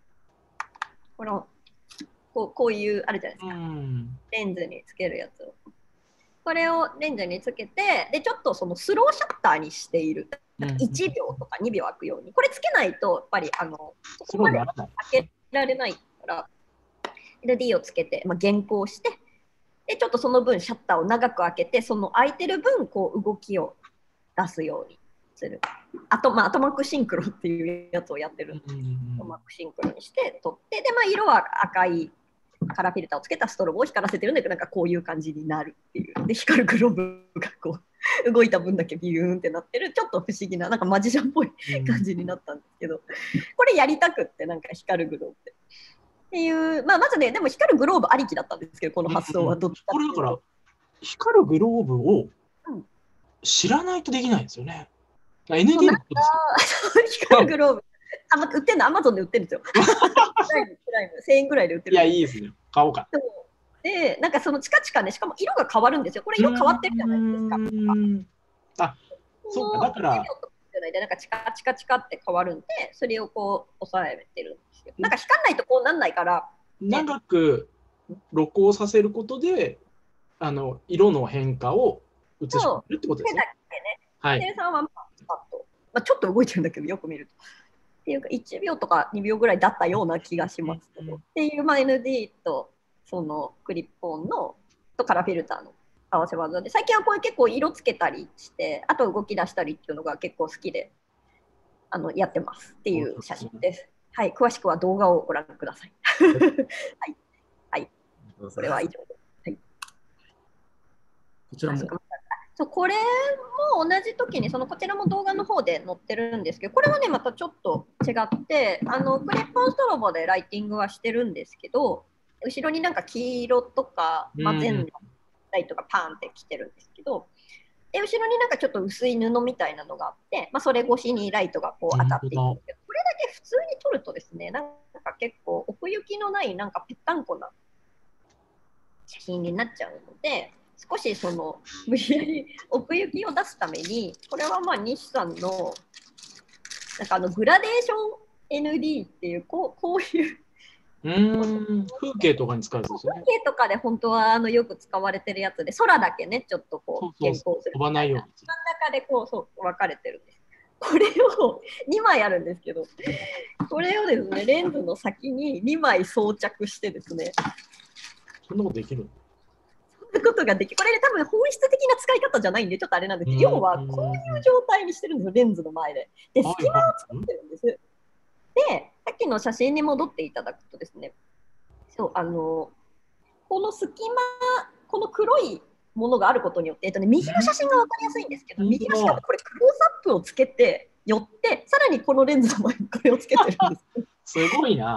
こういうあるじゃないですか、レンズにつけるやつを。これをレンズにつけて、でちょっとそのスローシャッターにしている。1秒とか2秒開くように。これつけないと、やっぱりそこまで開けられないから、LD をつけて、原稿して、でちょっとその分シャッターを長く開けて、その開いてる分こう動きを出すようにする。アトマックシンクロっていうやつをやってるんです。アトマックシンクロにして撮って、で、色は赤いカラーフィルターをつけたストロボを光らせてるんだけど、こういう感じになるっていう。で、光るグローブがこう動いた分だけビューンってなってる、ちょっと不思議な、マジシャンっぽい感じになったんですけど、これやりたくって、光るグローブっていう、まずね、でも光るグローブありきだったんですけど、この発想はどっちかこれだから、光るグローブを知らないとできないんですよね。ND のことですよ。光るグローブ。売ってんの、アマゾンで売ってるんですよ。1000円ぐらいで売ってる。 いや、いいですね。買おうか。 で、そのチカチカね、しかも色が変わるんですよ。これ色変わってるじゃないですか。 そうか、だから。 チカチカチカって変わるんで、それをこう抑えてるんですよ。光んないとこうなんないから。 長く露光させることで、色の変化を映し込めるってことですね。 はい。さんはちょっと動いてるんだけど、よく見ると。っていうか、1秒とか2秒ぐらいだったような気がしますけど。っていう、ND と、そのクリップオンの、とカラーフィルターの合わせ技で、最近はこれ結構色つけたりして、あと動き出したりっていうのが結構好きで、やってますっていう写真です。はい、詳しくは動画をご覧ください。はい。はい。これは以上です。はい。 こちらも。 これも同じ時にこちらも動画の方で載ってるんですけど、これはねまたちょっと違って、クリップオンストロボでライティングはしてるんですけど、後ろに黄色とかマゼンライトがパーンってきてるんですけど、で後ろにちょっと薄い布みたいなのがあって、それ越しにライトがこう当たっていくんですけど、これだけ普通に撮るとですね、結構奥行きのないぺったんこな写真になっちゃうので、少し無理やり奥行きを出すために、これは西さんのグラデーション ND っていうこういう風景とかに使うやつですよね。 風景とかで本当はよく使われてるやつで、空だけねちょっとこう飛ばないように。 真ん中でこう分かれてるんです。これを2枚あるんですけど、これをですねレンズの先に2枚装着してですね。 そんなことできる？ ことができる。これ、ね、多分本質的な使い方じゃないんでちょっとあれなんですけど、要はこういう状態にしてるんですよ、レンズの前で。で、隙間を作ってるんです。で、さっきの写真に戻っていただくとですね、そうこの隙間、この黒いものがあることによって、右の写真が分かりやすいんですけど、右のしかもこれクローズアップをつけて寄って、さらにこのレンズの前にこれをつけてるんです。 すごいな。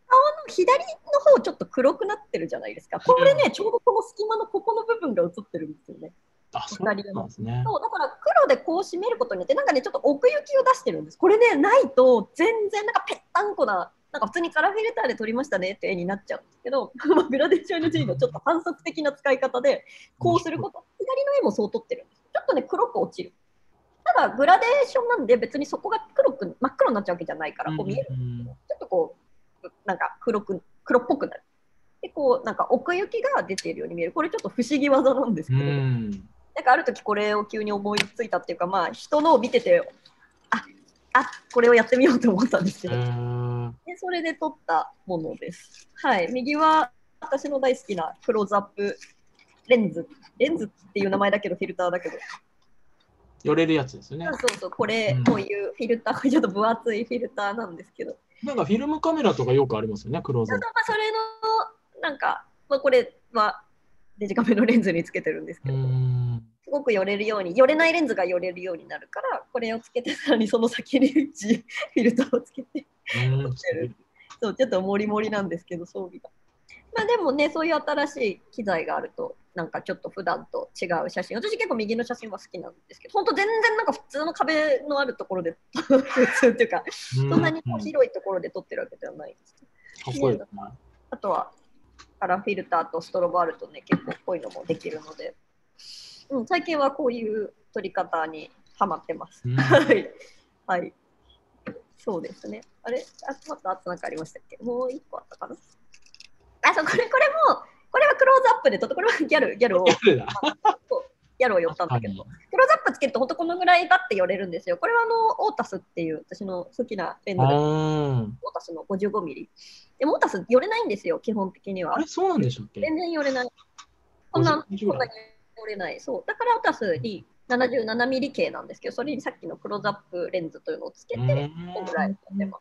左の方ちょっと黒くなってるじゃないですか。これね、ちょうどこの隙間のここの部分が映ってるんですよね。 あ、そうなんですね。 そうだから黒でこう締めることによってなんかねちょっと奥行きを出してるんです。これねないと全然なんかぺったんこななんか普通にカラーフィルターで撮りましたねって絵になっちゃうんですけど、グラデーション NG のちょっと反則的な使い方でこうすること、左の絵もそう撮ってるんです。ちょっとね黒く落ちる。ただグラデーションなんで別にそこが真っ黒になっちゃうわけじゃないからこう見えるんですけど、ちょっとこうなんか黒っぽくなる。でこうなんか奥行きが出ているように見える。これちょっと不思議技なんですけど、なんかある時これを急に思いついたっていうか、まあ人のを見ててこれをやってみようと思ったんですけど、でそれで撮ったものです。はい、右は私の大好きなクローズアップレンズっていう名前だけどフィルターだけど寄れるやつですよね。 そうこういうフィルターちょっと分厚いフィルターなんですけど、 なんかフィルムカメラとかよくありますよね、クローズアップ。 それのなんか、これはデジカメのレンズにつけてるんですけど、すごく寄れるように、寄れないレンズが寄れるようになるから、これをつけて、さらにその先にフィルターをつけて撮ってる。そう、ちょっとモリモリなんですけど、装備が。まあでもね、そういう新しい機材があると、なんかちょっと普段と違う写真。私結構右の写真は好きなんですけど、本当全然なんか普通の壁のあるところで、普通っていうか、そんなに広いところで撮ってるわけではないです。 かっこいい。 あとは、カラーフィルターとストロボあるとね、結構こういうのもできるので、最近はこういう撮り方にハマってます。はい。そうですね。あれもっとなんかありましたっけ？もう一個あったかな？これも、これはクローズアップで撮って、これはギャルを寄ったんだけど、クローズアップつけると本当このぐらいバッて寄れるんですよ。これはオータスっていう私の好きなレンズで、オータスの55ミリ。でもオータス寄れないんですよ、基本的には。 あれ、そうなんでしたっけ？ 全然寄れない。こんなに寄れない。そう。だからオータスに77ミリ系なんですけど、それにさっきのクローズアップレンズというのをつけて、このぐらい撮ってます。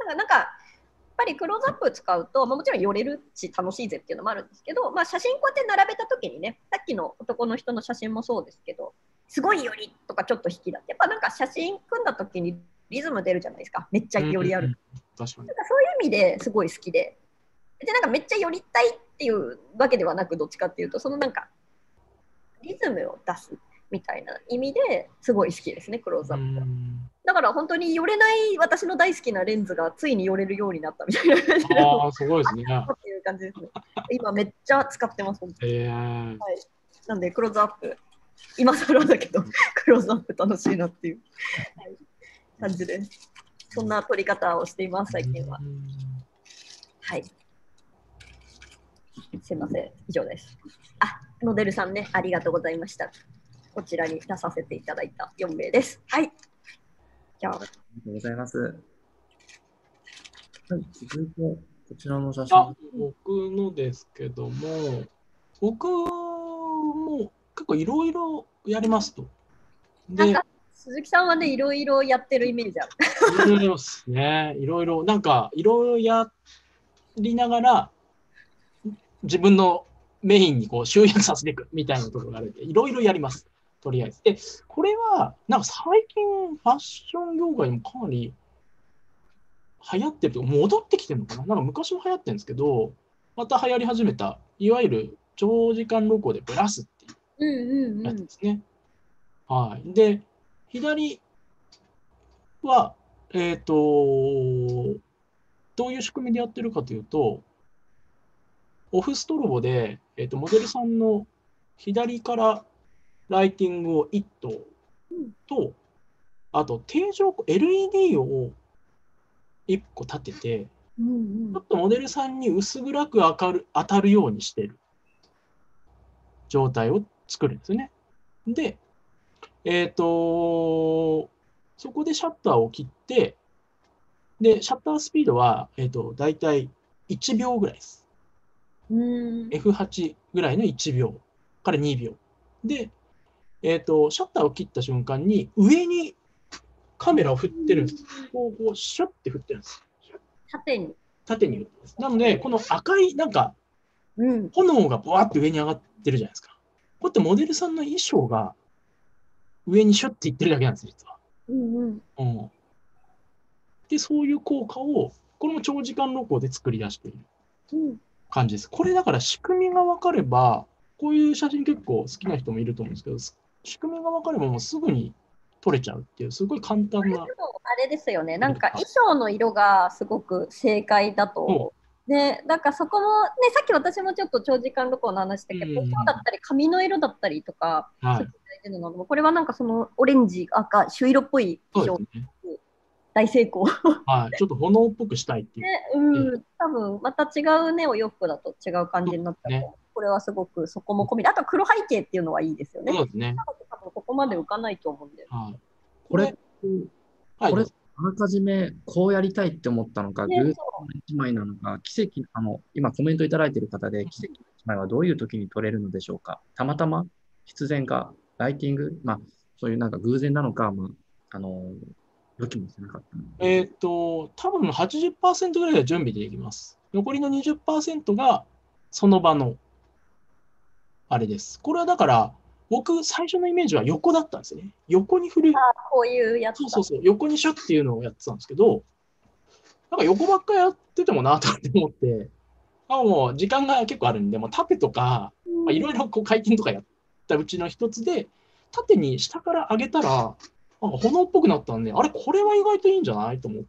なんか、やっぱりクローズアップ使うと、もちろん寄れるし楽しいぜっていうのもあるんですけど、写真こうやって並べた時にね、さっきの男の人の写真もそうですけど、すごい寄りとかちょっと引きだって、やっぱなんか写真組んだ時にリズム出るじゃないですか。めっちゃ寄りある。 確かに。 なんかそういう意味ですごい好きで、なんかめっちゃ寄りたいっていうわけではなく、どっちかっていうと、そのなんかリズムを出すみたいな意味ですごい好きですね、クローズアップは。だから本当に寄れない私の大好きなレンズがついに寄れるようになったみたいな感じで。 すごいですね。 っていう感じですね。今めっちゃ使ってます。はい、なんでクローズアップ、今更だけど、クローズアップ楽しいなっていう、感じです。そんな撮り方をしています、最近は。はい。すいません、以上です。モデルさんね、ありがとうございました。こちらに出させていただいた4名です。はい。じゃあ。 ありがとうございます。はい、続いて、こちらの写真。 僕のですけども、僕も結構いろいろやりますと。 なんか鈴木さんはね、いろいろやってるイメージある。 いろいろですね。いろいろ、なんかいろいろやりながら、自分のメインにこう集約させていくみたいなところがあるんで、いろいろやります。とりあえず。で、これは、なんか最近ファッション業界にもかなり流行ってるというか、戻ってきてるのかな。なんか昔も流行ってるんですけど、また流行り始めた、いわゆる長時間録音でブラスっていうやつですね。はい。で、左は、どういう仕組みでやってるかというと、オフストロボで、モデルさんの左からライティングを1頭と、あと定常 LED を1個立てて、ちょっとモデルさんに薄暗く当たるようにしてる状態を作るんですね。で、そこでシャッターを切って、で、シャッタースピードは、だいたい1秒ぐらいです。F8 ぐらいの1秒から2秒。で、シャッターを切った瞬間に上にカメラを振ってるんです。こうシュッて振ってるんです。縦に振ってます。なので、この赤いなんか、炎がブワーって上に上がってるじゃないですか。こうやってモデルさんの衣装が上にシュッていってるだけなんです、実は。で、そういう効果をこれも長時間録音で作り出しているうん感じです。これだから仕組みが分かれば、こういう写真結構好きな人もいると思うんですけど、仕組みが分かればもうすぐに撮れちゃうっていう、すごい簡単な。 でもあれですよね、なんか衣装の色がすごく正解だと。ね、なんかそこも、ね、さっき私もちょっと長時間録音の話したけど、衣装だったり髪の色だったりとか、 はいそういうの大事なのも、これはなんかそのオレンジ、赤、朱色っぽいそう衣装、 ですね。 大成功。 はい。ちょっと炎っぽくしたいっていう。 ね、多分また違うね、お洋服だと違う感じになったと思う。これはすごくそこも込みで、あと黒背景っていうのはいいですよね。 そうですね。 多分ここまで浮かないと思うんで。 はい。 これ、 はい、 これ、あらかじめこうやりたいって思ったのか、 ね偶然の一枚なのか、奇跡、今コメントいただいている方で、奇跡の一枚はどういう時に撮れるのでしょうか。たまたま、必然か、ライティング、そういうなんか偶然なのか、武器もしてなかったので。 多分80%ぐらいは準備でできます。残りの20%がその場のあれです。これはだから、僕、最初のイメージは横だったんですよね。横に振る。 こういうやつ。 そう、横にシュッっていうのをやってたんですけど、なんか横ばっかやっててもなと思って、もう時間が結構あるんで、もう縦とか、いろいろ回転とかやったうちの一つで、縦に下から上げたら、なんか炎っぽくなったんで、あれ、これは意外といいんじゃないと思って、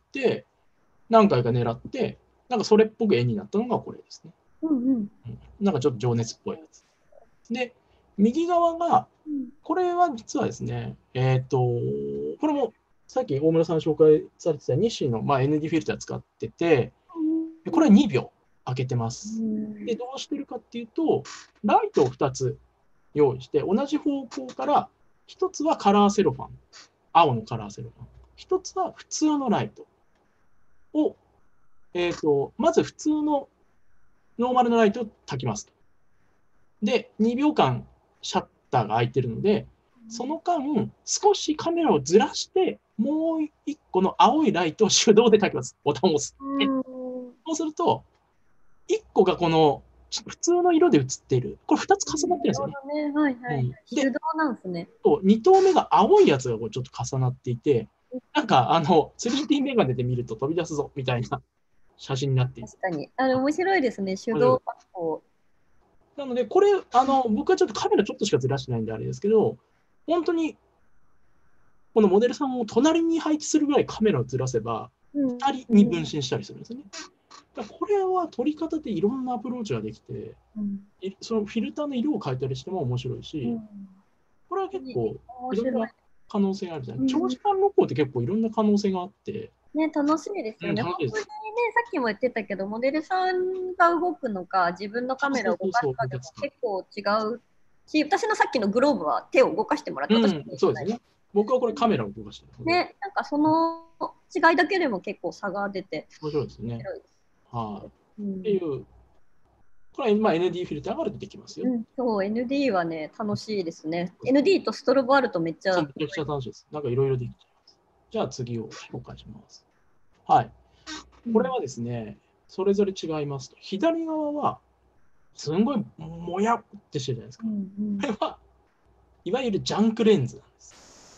何回か狙って、なんかそれっぽく絵になったのがこれですね。なんかちょっと情熱っぽいやつ。で、右側が、これは実はですね、これもさっき大村さん紹介されてた西の、ND フィルター使ってて、これは2秒開けてます。で、どうしてるかっていうと、ライトを2つ用意して、同じ方向から1つはカラーセロファン、青のカラーセロファン、1つは普通のライトを、まず普通のノーマルのライトを焚きますと。で、2秒間シャッターが開いてるので、その間、少しカメラをずらして、もう1個の青いライトを手動で焚きます。ボタンを押す。そうすると、1個がこの普通の色で映っている。これ2つ重なってるんですよね。 手動なんですね。 2頭目が青いやつがこうちょっと重なっていて、なんか3D メガネで見ると飛び出すぞみたいな写真になっている。 確かに。面白いですね、手動発光。 なので、これ、僕はちょっとカメラちょっとしかずらしてないんであれですけど、本当に、このモデルさんを隣に配置するぐらいカメラをずらせば、2人に分身したりするんですよね。これは撮り方でいろんなアプローチができて、そのフィルターの色を変えたりしても面白いし、これは結構いろんな可能性があるじゃない。長時間録音って結構いろんな可能性があって。 ね、楽しみですよね。本当にね、さっきも言ってたけど、モデルさんが動くのか、自分のカメラを動かすかでも結構違うし、私のさっきのグローブは手を動かしてもらって、 そうですね。僕はこれカメラを動かしてる。 ね、なんかその違いだけでも結構差が出て。 面白いですね。はい。っていう、これはND フィルターが出てきますよ。 そう、ND はね、楽しいですね。ND とストロボあるとめっちゃ。 めちゃくちゃ楽しいです。なんかいろいろできちゃいます。じゃあ次を紹介します。はい。これはですね、それぞれ違いますと。左側は、すんごいもやってしてるじゃないですか。これは、いわゆるジャンクレンズなんです。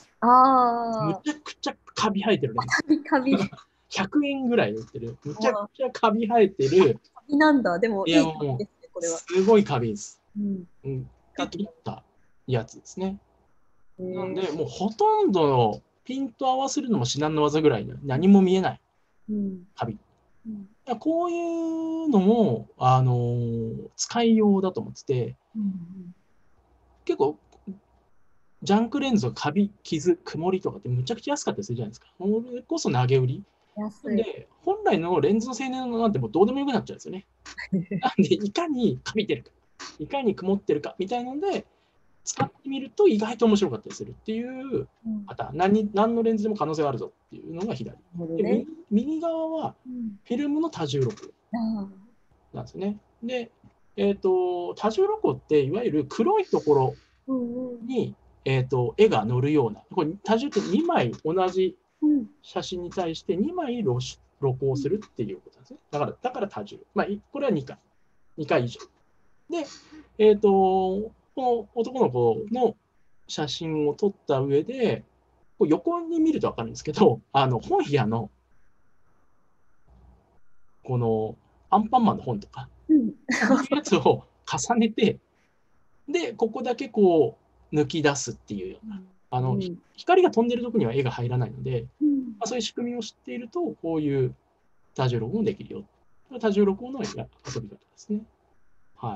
むちゃくちゃカビ生えてるレンズ。 カビ。 100円ぐらいで売ってる。むちゃくちゃカビ生えてる。 カビなんだ。でもいいですね、これは。 すごいカビです。で、取ったやつですね。なんで、もうほとんどピント合わせるのも至難の技ぐらい何も見えないカビ。こういうのも、使いようだと思ってて、結構、ジャンクレンズはカビ、傷、曇りとかってむちゃくちゃ安かったりするじゃないですか。それこそ投げ売り。で、本来のレンズの性能なんてもうどうでもよくなっちゃうんですよね。なんで、いかにカビてるか、いかに曇ってるかみたいなので、使ってみると意外と面白かったりするっていうパターン。何のレンズでも可能性があるぞっていうのが左。で、右側はフィルムの多重録なんですね。で、多重録っていわゆる黒いところに、絵が乗るような、これ多重って2枚同じ写真に対して2枚録音するっていうことなんですね。だから多重。これは2回。2回以上。で、この男の子の写真を撮った上で、横に見ると分かるんですけど、本屋のこのアンパンマンの本とか、 うんそういうやつを重ねて、で、ここだけこう抜き出すっていうような、光が飛んでるところには絵が入らないので、そういう仕組みを知っていると、こういう多重録音できるよ。多重録音の遊び方ですね。はい。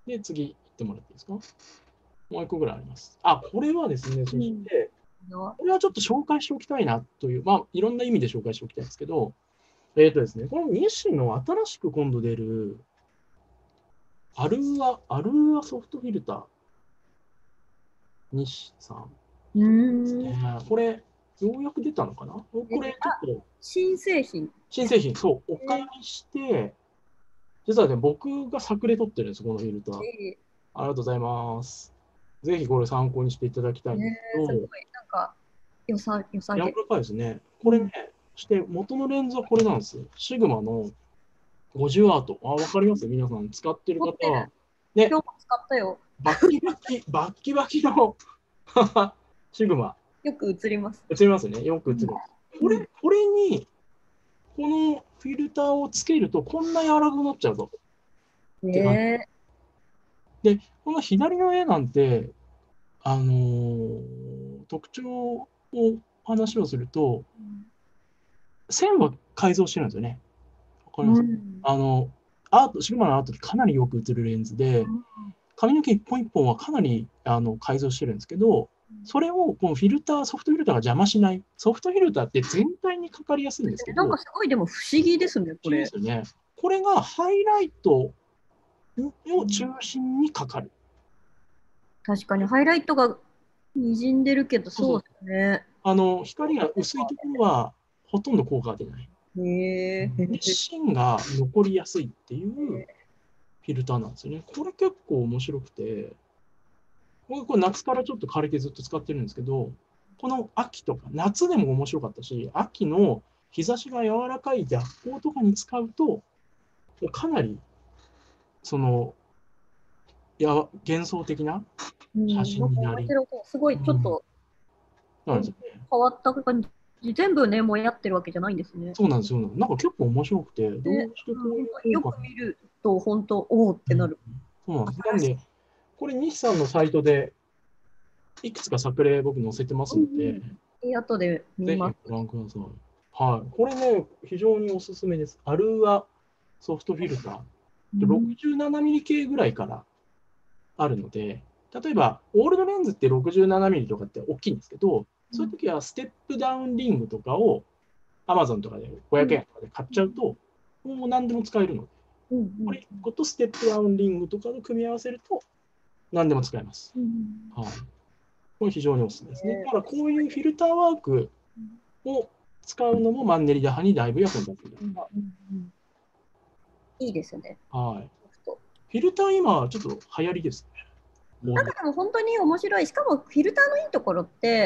で、次行ってもらっていいですか？もう一個ぐらいあります。これはですね、そして、これはちょっと紹介しておきたいなという、いろんな意味で紹介しておきたいんですけど、ですね、この日清の新しく今度出る、アルーアソフトフィルター。日清さんですね。これ、ようやく出たのかな？これ、ちょっと。 新製品。 そう、お借りして、実はね、僕が作例取ってるんです、このフィルター。ありがとうございます。ぜひこれ参考にしていただきたいんですけど。 すごい、なんか、良さげ。 柔らかいですね。これね、して元のレンズはこれなんですよ。シグマの50アート。わかります？皆さん使ってる方は。 ね、今日も使ったよ。 バッキバキのシグマ。 よく映ります。 映りますね。よく映る。これに、このフィルターをつけると、こんな柔らかくなっちゃうと。で、この左の絵なんて、特徴を話をすると、線は改造してるんですよね。わかります？シグマのアートってかなりよく映るレンズで、髪の毛一本一本はかなり改造してるんですけど、それをこのソフトフィルターが邪魔しない。ソフトフィルターって全体にかかりやすいんですけど。 なんかすごいでも不思議ですね、これ。 ですよね。これがハイライトを中心にかかる。 確かにハイライトがにじんでるけど、そうですね。 光が薄いところはほとんど効果が出ない。芯が残りやすいっていうフィルターなんですよね。これ結構面白くて、これ夏からちょっと借りてずっと使ってるんですけど、この秋とか夏でも面白かったし、秋の日差しが柔らかい逆光とかに使うと、かなりその幻想的な写真になり、 すごいちょっと変わった感じ。全部ね、もやってるわけじゃないんですね。 そうなんですよ。なんか結構面白くて、どうしてこういうよく見ると本当、おおってなる。 そうなんです。なんで、これ日産のサイトでいくつか作例僕載せてますので、 後で見ます。 ぜひご覧ください。はい。これね、非常におすすめです。アルーアソフトフィルター。67ミリ系ぐらいからあるので、例えば、オールドレンズって67ミリとかって大きいんですけど、そういう時はステップダウンリングとかを Amazon とかで500円とかで買っちゃうと、もう何でも使えるので、これ1個とステップダウンリングとかを組み合わせると何でも使えます。はい。これ非常におすすめですね。だからこういうフィルターワークを使うのもマンネリ打破にだいぶ役に立っている。 いいですね。 はい。フィルター今ちょっと流行りですね。 なんかでも本当に面白い。しかもフィルターのいいところって、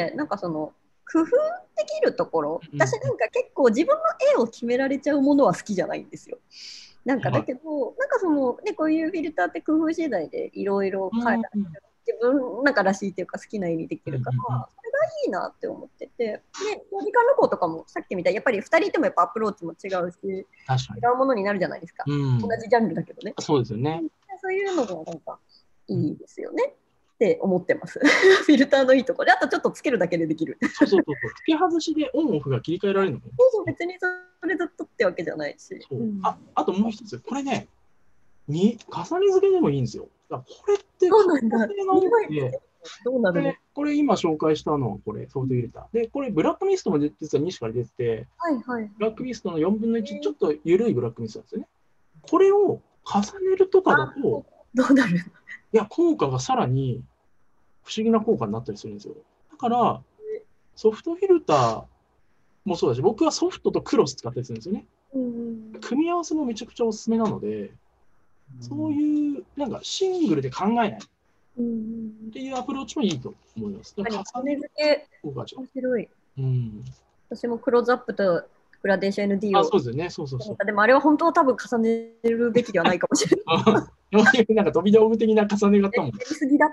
なんかその工夫できるところ、私なんか結構自分の絵を決められちゃうものは好きじゃないんですよ。なんかだけど、なんかそのね、こういうフィルターって工夫次第でいろいろ変えたり自分なんからしいっていうか好きな絵にできるから、それがいいなって思ってて、で、時間旅行とかもさっきみたいにやっぱり2人いてもやっぱアプローチも違うし、違うものになるじゃないですか。同じジャンルだけどね。 そうですよね。 そういうのがなんかいいですよね。って思ってます。フィルターのいいところで、あとちょっとつけるだけでできる。 そう。付け外しでオンオフが切り替えられるの。 そう、別にそれずっとってわけじゃないし。 あともう一つ、これね、重ね付けでもいいんですよ。これって、 そうなんだ。どうなるの？ これ今紹介したのはこれ、ソフトフィルター。で、これブラックミストも実は2種から出てて、ブラックミストの4分の1、ちょっと緩いブラックミストなんですよね。これを重ねるとかだと、 どうなるの？ いや、効果がさらに不思議な効果になったりするんですよ。だから、ソフトフィルターもそうだし、僕はソフトとクロス使ったりするんですよね。組み合わせもめちゃくちゃおすすめなので、そういう、なんかシングルで考えないっていうアプローチもいいと思います。 重ね付け、面白い。私もクローズアップとグラデーション ND を。 そうですよね。そう。 でもあれは本当は多分重ねるべきではないかもしれない。 なんか飛び道具的な重ね方も。 やりすぎだって。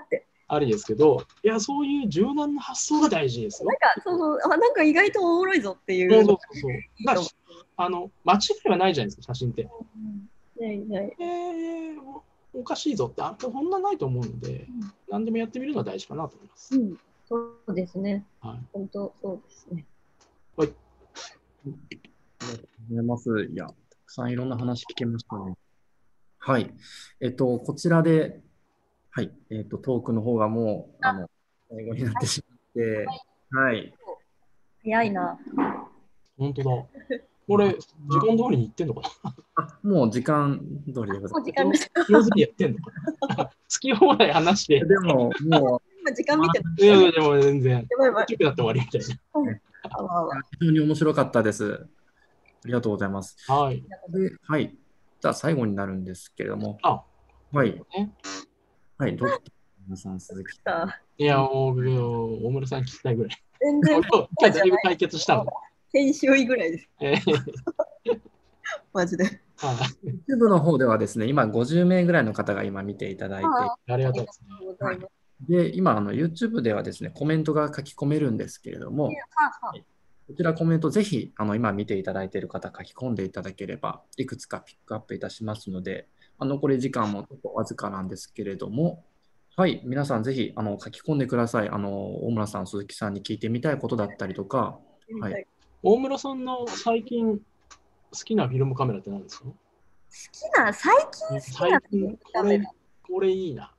ありですけど、いや、そういう柔軟な発想が大事ですよ。 なんか意外とおもろいぞっていうそうのそうそう。だから間違いはないじゃないですか、写真って。 ないない。 おかしいぞって、そんなないと思うので、何でもやってみるのは大事かなと思います。 そうですね。 はい、 本当そうですね。 はい。 ありがとうございます。いや、たくさんいろんな話聞けましたね。はい。こちらで、はい。トークの方がもう、最後になってしまって、はい。 早いな。 本当だ。これ、時間通りに行ってんのかな。 もう時間通りでございもう時間です。 上手にやってんのかな。好き放題話して。 ます。でも、も今時間見てる。 いやいや、でも全然。 やばいやばい。 大きくなって終わりみたい非常に面白かったです。ありがとうございます。 な。はい。 で、はい。じゃあ、最後になるんですけれども、 あ、 はい。 ね、 はい、ドクター皆さん、鈴木さん。 いや、もう、大村さん聞きたいぐらい。 全然今日だいぶ解決したの。 先週いぐらいです。 えマジで。 YouTube の方ではですね、今50名ぐらいの方が今見ていただいて、 ありがとうございます。 で、今YouTube ではですね、コメントが書き込めるんですけれども、こちらコメントぜひ今見ていただいている方書き込んでいただければ、いくつかピックアップいたしますので、残り時間もちょっとわずかなんですけれども、はい、皆さんぜひ書き込んでください。大村さん、鈴木さんに聞いてみたいことだったりとか、はい、 大村さんの最近好きなフィルムカメラって何ですか？ 最近好きなフィルムカメラ。 これいいな。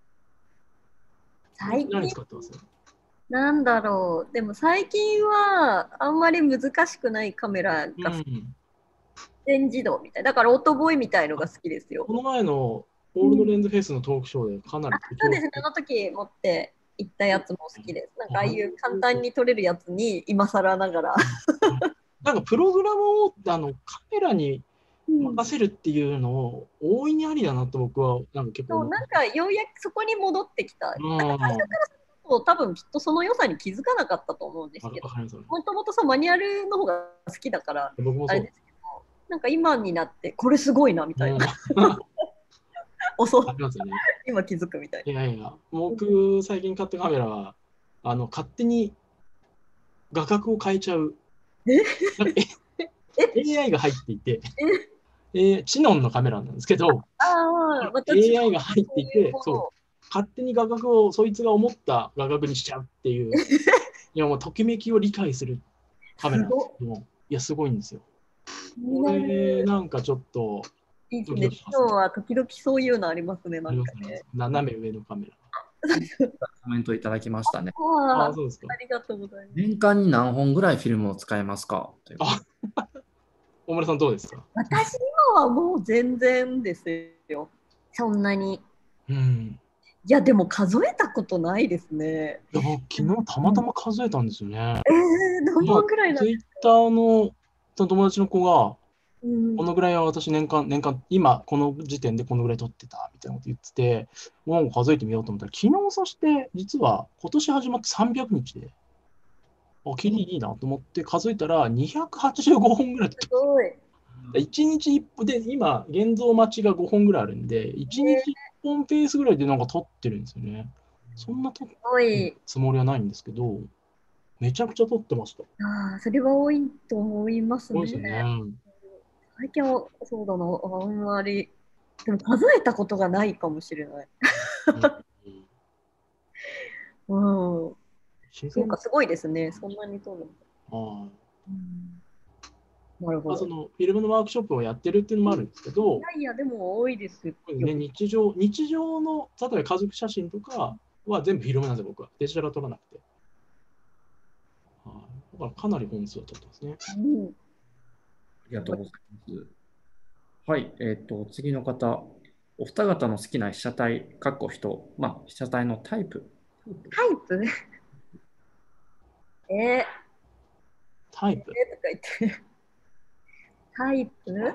最近何使ってます？ なんだろう。でも最近はあんまり難しくないカメラが好き。全自動みたいな。だからオートボーイみたいのが好きですよ。 この前のオールドレンズフェイスのトークショーでかなり、 そうですね。あの時持って行ったやつも好きです。なんかああいう簡単に撮れるやつに今更ながら。 なんかプログラムをカメラに任せるっていうのを大いにありだなと僕はなんか結構なんかようやくそこに戻ってきた。最初からすると多分きっとその良さに気づかなかったと思うんですけど、もともとマニュアルの方が好きだからあれですけど、なんか今になってこれすごいなみたいな。遅い。今気づくみたいな。 いやいや、僕最近買ったカメラは勝手に画角を変えちゃう。AI が入っていて、知能のカメラなんですけど、AI が入っていて、勝手に画角をそいつが思った画角にしちゃうっていう、いやもうときめきを理解するカメラなんですけども、いやすごいんですよ。これなんかちょっといいですね。今日は時々そういうのありますね。なんかね。 斜め上のカメラ。 コメントいただきましたね。 そうですか。 ありがとうございます。 年間に何本ぐらいフィルムを使えますか？ 大村さんどうですか？ 私今はもう全然ですよ。そんなに。いやでも数えたことないですね。 いや昨日たまたま数えたんですよね。 何本ぐらいだ？ ツイッターの友達の子が、このぐらいは私年間、今この時点でこのぐらい取ってたみたいなこと言ってて、もう数えてみようと思ったら、昨日そして実は今年始まって300日で、キリいいなと思って数えたら285本ぐらい取ってます。すごい。1日1本で、今現像待ちが5本ぐらいあるんで、1日1本ペースぐらいでなんか取ってるんですよね。そんな取るつもりはないんですけど、めちゃくちゃ取ってました。 それは多いと思いますね。 多いですね。 最近はそうだな、あんまり。でも数えたことがないかもしれない。そうか、すごいですね。そんなに取るの。なるほど。 そのフィルムのワークショップをやってるっていうのもあるんですけど、 いやでも多いですよ。 日常の例えば家族写真とかは全部フィルムなんですよ、僕は。デジタルは撮らなくて。だからかなり本数は撮ってますね。 ありがとうございます。はい、次の方、お二方の好きな被写体、人、被写体のタイプ。 タイプタイプとか言って。タイプ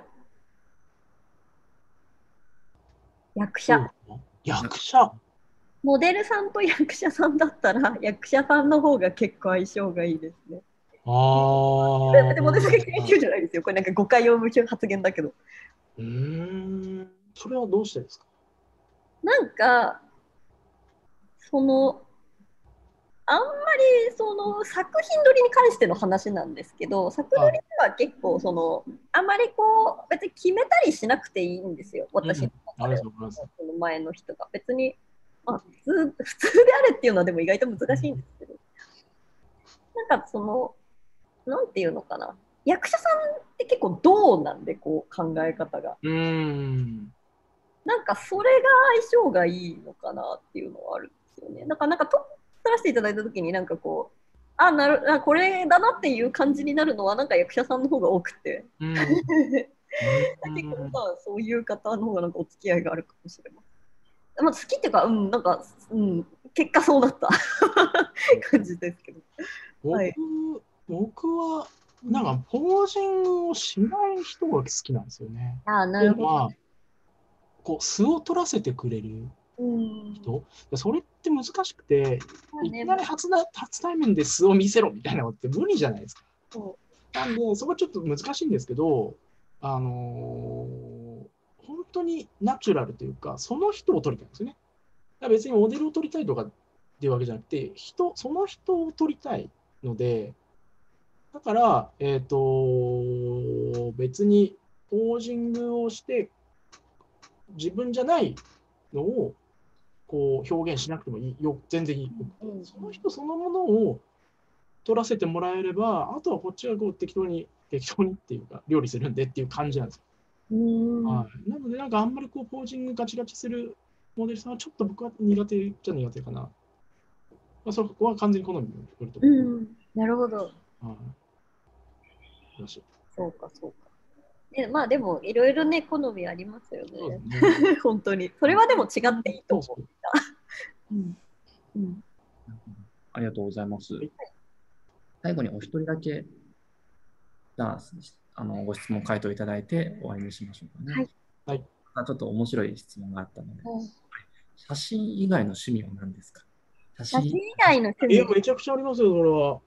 役者。モデルさんと役者さんだったら、役者さんの方が結構相性がいいですね。でモデルさんが研究じゃないですよ。これなんか誤解を生む発言だけど。 それはどうしてですか？ なんか、 その、あんまりその作品撮りに関しての話なんですけど、作撮りでは結構その、あんまりこう、別に決めたりしなくていいんですよ、私の中では。その前の人が。別に、普通であれっていうのはでも意外と難しいんですけど、なんかその、なんていうのかな。役者さんって結構どうなんで、こう考え方が。なんかそれが相性がいいのかなっていうのはあるんですよね。なんか撮らせていただいた時になんかこう、これだなっていう感じになるのはなんか役者さんの方が多くて。結構まあそういう方の方がなんかお付き合いがあるかもしれません。まあ、好きっていうか、なんか、結果そうだった感じですけど。 僕は、なんか、ポージングをしない人が好きなんですよね。 なるほど。 こう素を取らせてくれる人、それって難しくて、いきなり初対面で素を見せろみたいなのって無理じゃないですか。なんで、そこはちょっと難しいんですけど、本当にナチュラルというか、その人を撮りたいんですよね。だから別にモデルを撮りたいとかっていうわけじゃなくて、その人を撮りたいので、だから、別にポージングをして自分じゃないのをこう表現しなくてもいいよ、全然いい。その人そのものを撮らせてもらえれば、あとはこっちがこう適当にっていうか、料理するんでっていう感じなんですよ。なので、なんかあんまりこうポージングガチガチするモデルさんはちょっと僕は苦手っちゃ苦手かな。そこは完全に好みによると思う。 なるほど。そうか、そうか。まあでも、いろいろね、好みありますよね。本当に。それはでも違っていいと思う。 ありがとうございます。最後にお一人だけ、じゃあ、ご質問回答いただいて終わりにしましょうかね。 はい。 ちょっと面白い質問があったので、写真以外の趣味は何ですか？ 写真以外の趣味？ めちゃくちゃありますよ、それは。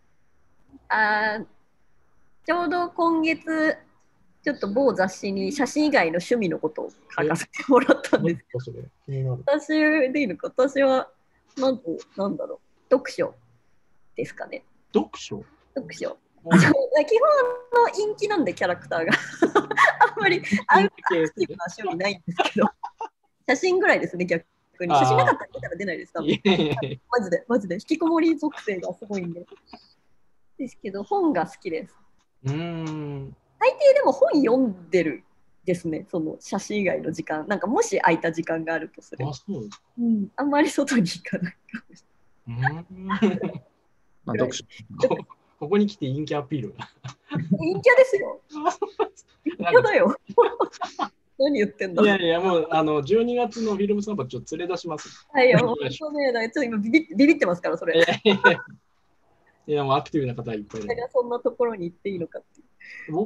ちょうど今月、ちょっと某雑誌に写真以外の趣味のことを書かせてもらったんですけど、私でいいのか、私は、なんだろう、読書ですかね。 読書基本の陰気なんで、キャラクターが。あんまりアクティブな趣味ないんですけど、写真ぐらいですね、逆に。写真なかったら出たら出ないです、多分。マジで。引きこもり属性がすごいんで。ですけど、本が好きです。大抵でも本読んでるですね、その写真以外の時間。なんかもし空いた時間があるとすれば。あんまり外に行かないかもしれない。 読書。 ここに来て陰キャアピール。 陰キャですよ。陰キャだよ。何言ってんだ。 いや、もう12月のフィルムサンバちょっと連れ出します。 はい、本当ね、ちょっと今ビビってますから、それ。 いや、もうアクティブな方いっぱいいる。 そんなところに行っていいのかっていう。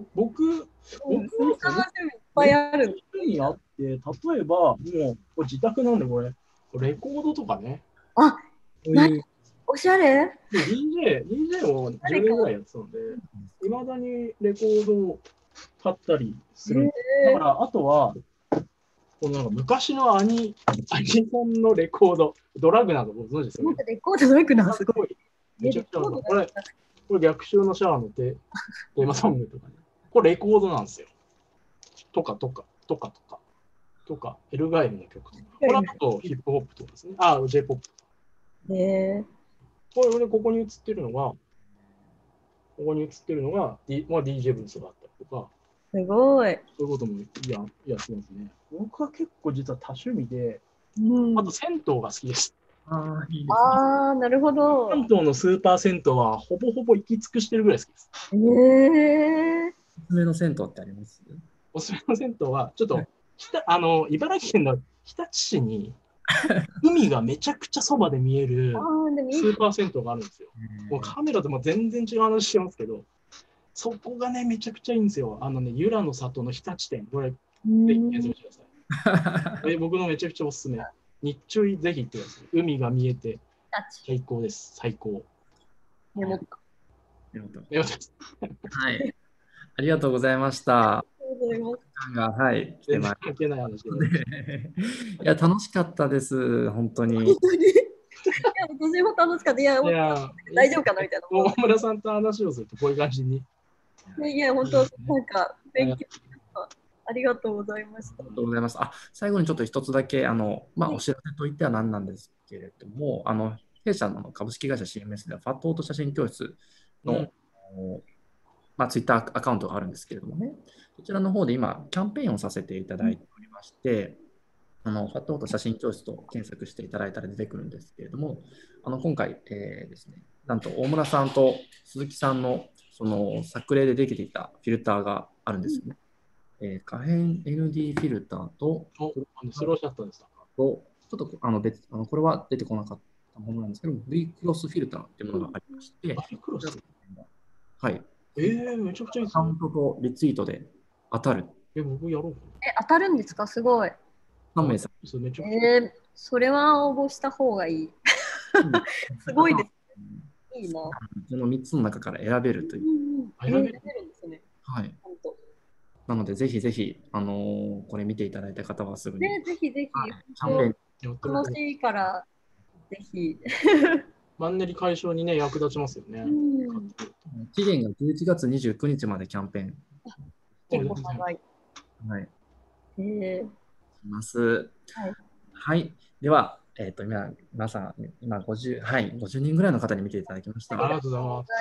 僕は趣味いっぱいある。 趣味あって、例えば、もうこれ自宅なんで、これ、レコードとかね。 おしゃれ？ DJ を10年ぐらいやってたので、いまだにレコードを買ったりする。だから、あとは、このなんか昔のアニソンのレコード、ドラグナーのご存知ですよね。 レコードドラグナーすごい。 めちゃくちゃこれ逆襲のシャワーのテーマソングとかね。これレコードなんですよ。とか、エルガイルの曲とか。これあとヒップホップとかですね。J-POP。ここに映ってるのが、DJ ブースがあったりとか。 すごい。 そういうこともやってますね。僕は結構実は多趣味で、あと銭湯が好きです。 なるほど。 関東のスーパー銭湯はほぼほぼ行き尽くしてるぐらい好きです。 おすすめの銭湯ってあります？ おすすめの銭湯は、ちょっと、茨城県の日立市に、海がめちゃくちゃそばで見えるスーパー銭湯があるんですよ。もうカメラとも全然違う話してますけど、そこがね、めちゃくちゃいいんですよ。由良の里の日立店。これ、ぜひ検索してください。僕のめちゃくちゃおすすめ。日中ぜひ行ってください。海が見えて最高です。最高。 メモった。 はい。ありがとうございました。 ありがとうございます。 はい、来てまいりました。いや、楽しかったです。本当に。 私も楽しかった。いや、 いや、 大丈夫かなみたいな。 大村さんと話をするとこういう感じに。 いや、本当、なんか、勉強ありがとうございました。 ありがとうございます。最後にちょっと一つだけ、お知らせといっては何なんですけれども、弊社の株式会社 CMS では、ファットオート写真教室の、ツイッターアカウントがあるんですけれどもね、そちらの方で今、キャンペーンをさせていただいておりまして、ファットオート写真教室と検索していただいたら出てくるんですけれども、今回、ですね、なんと大村さんと鈴木さんのその作例でできていたフィルターがあるんですよね。可変 ND フィルターと、 スローシャッターでした。 ちょっとこれは出てこなかったものなんですけど、V クロスフィルターっていうものがありまして、 クロスはい。 めちゃくちゃいいですね。 カウントとリツイートで当たる。 僕やろう。 当たるんですか？すごい。 3名さん。 めちゃくちゃそれは応募した方がいい。すごいです。いいな。 この3つの中から選べるという。 選べるんですね。 はい。なので、ぜひぜひ、これ見ていただいた方はすぐに。 ね、ぜひぜひ。 キャンペーン楽しいから、ぜひ。 マンネリ解消にね、役立ちますよね。 期限が11月29日までキャンペーン。 結構長い。 はい。 します。はい。では、皆さん、今50人ぐらいの方に見ていただきました。 ありがとうございます。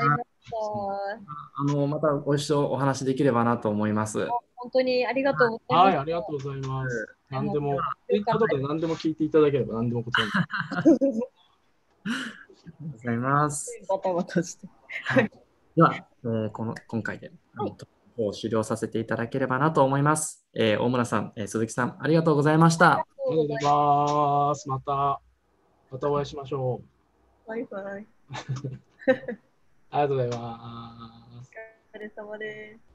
またご一緒お話できればなと思います。 本当にありがとうございます。 はい、ありがとうございます。何でも、ツイッターとかで何でも聞いていただければ何でも答えます。 ありがとうございます。 バタバタして。 では、今回で、終了させていただければなと思います。大村さん、鈴木さん、ありがとうございました。 ありがとうございます。またお会いしましょう。 バイバイ。 ありがとうございます。 お疲れ様です。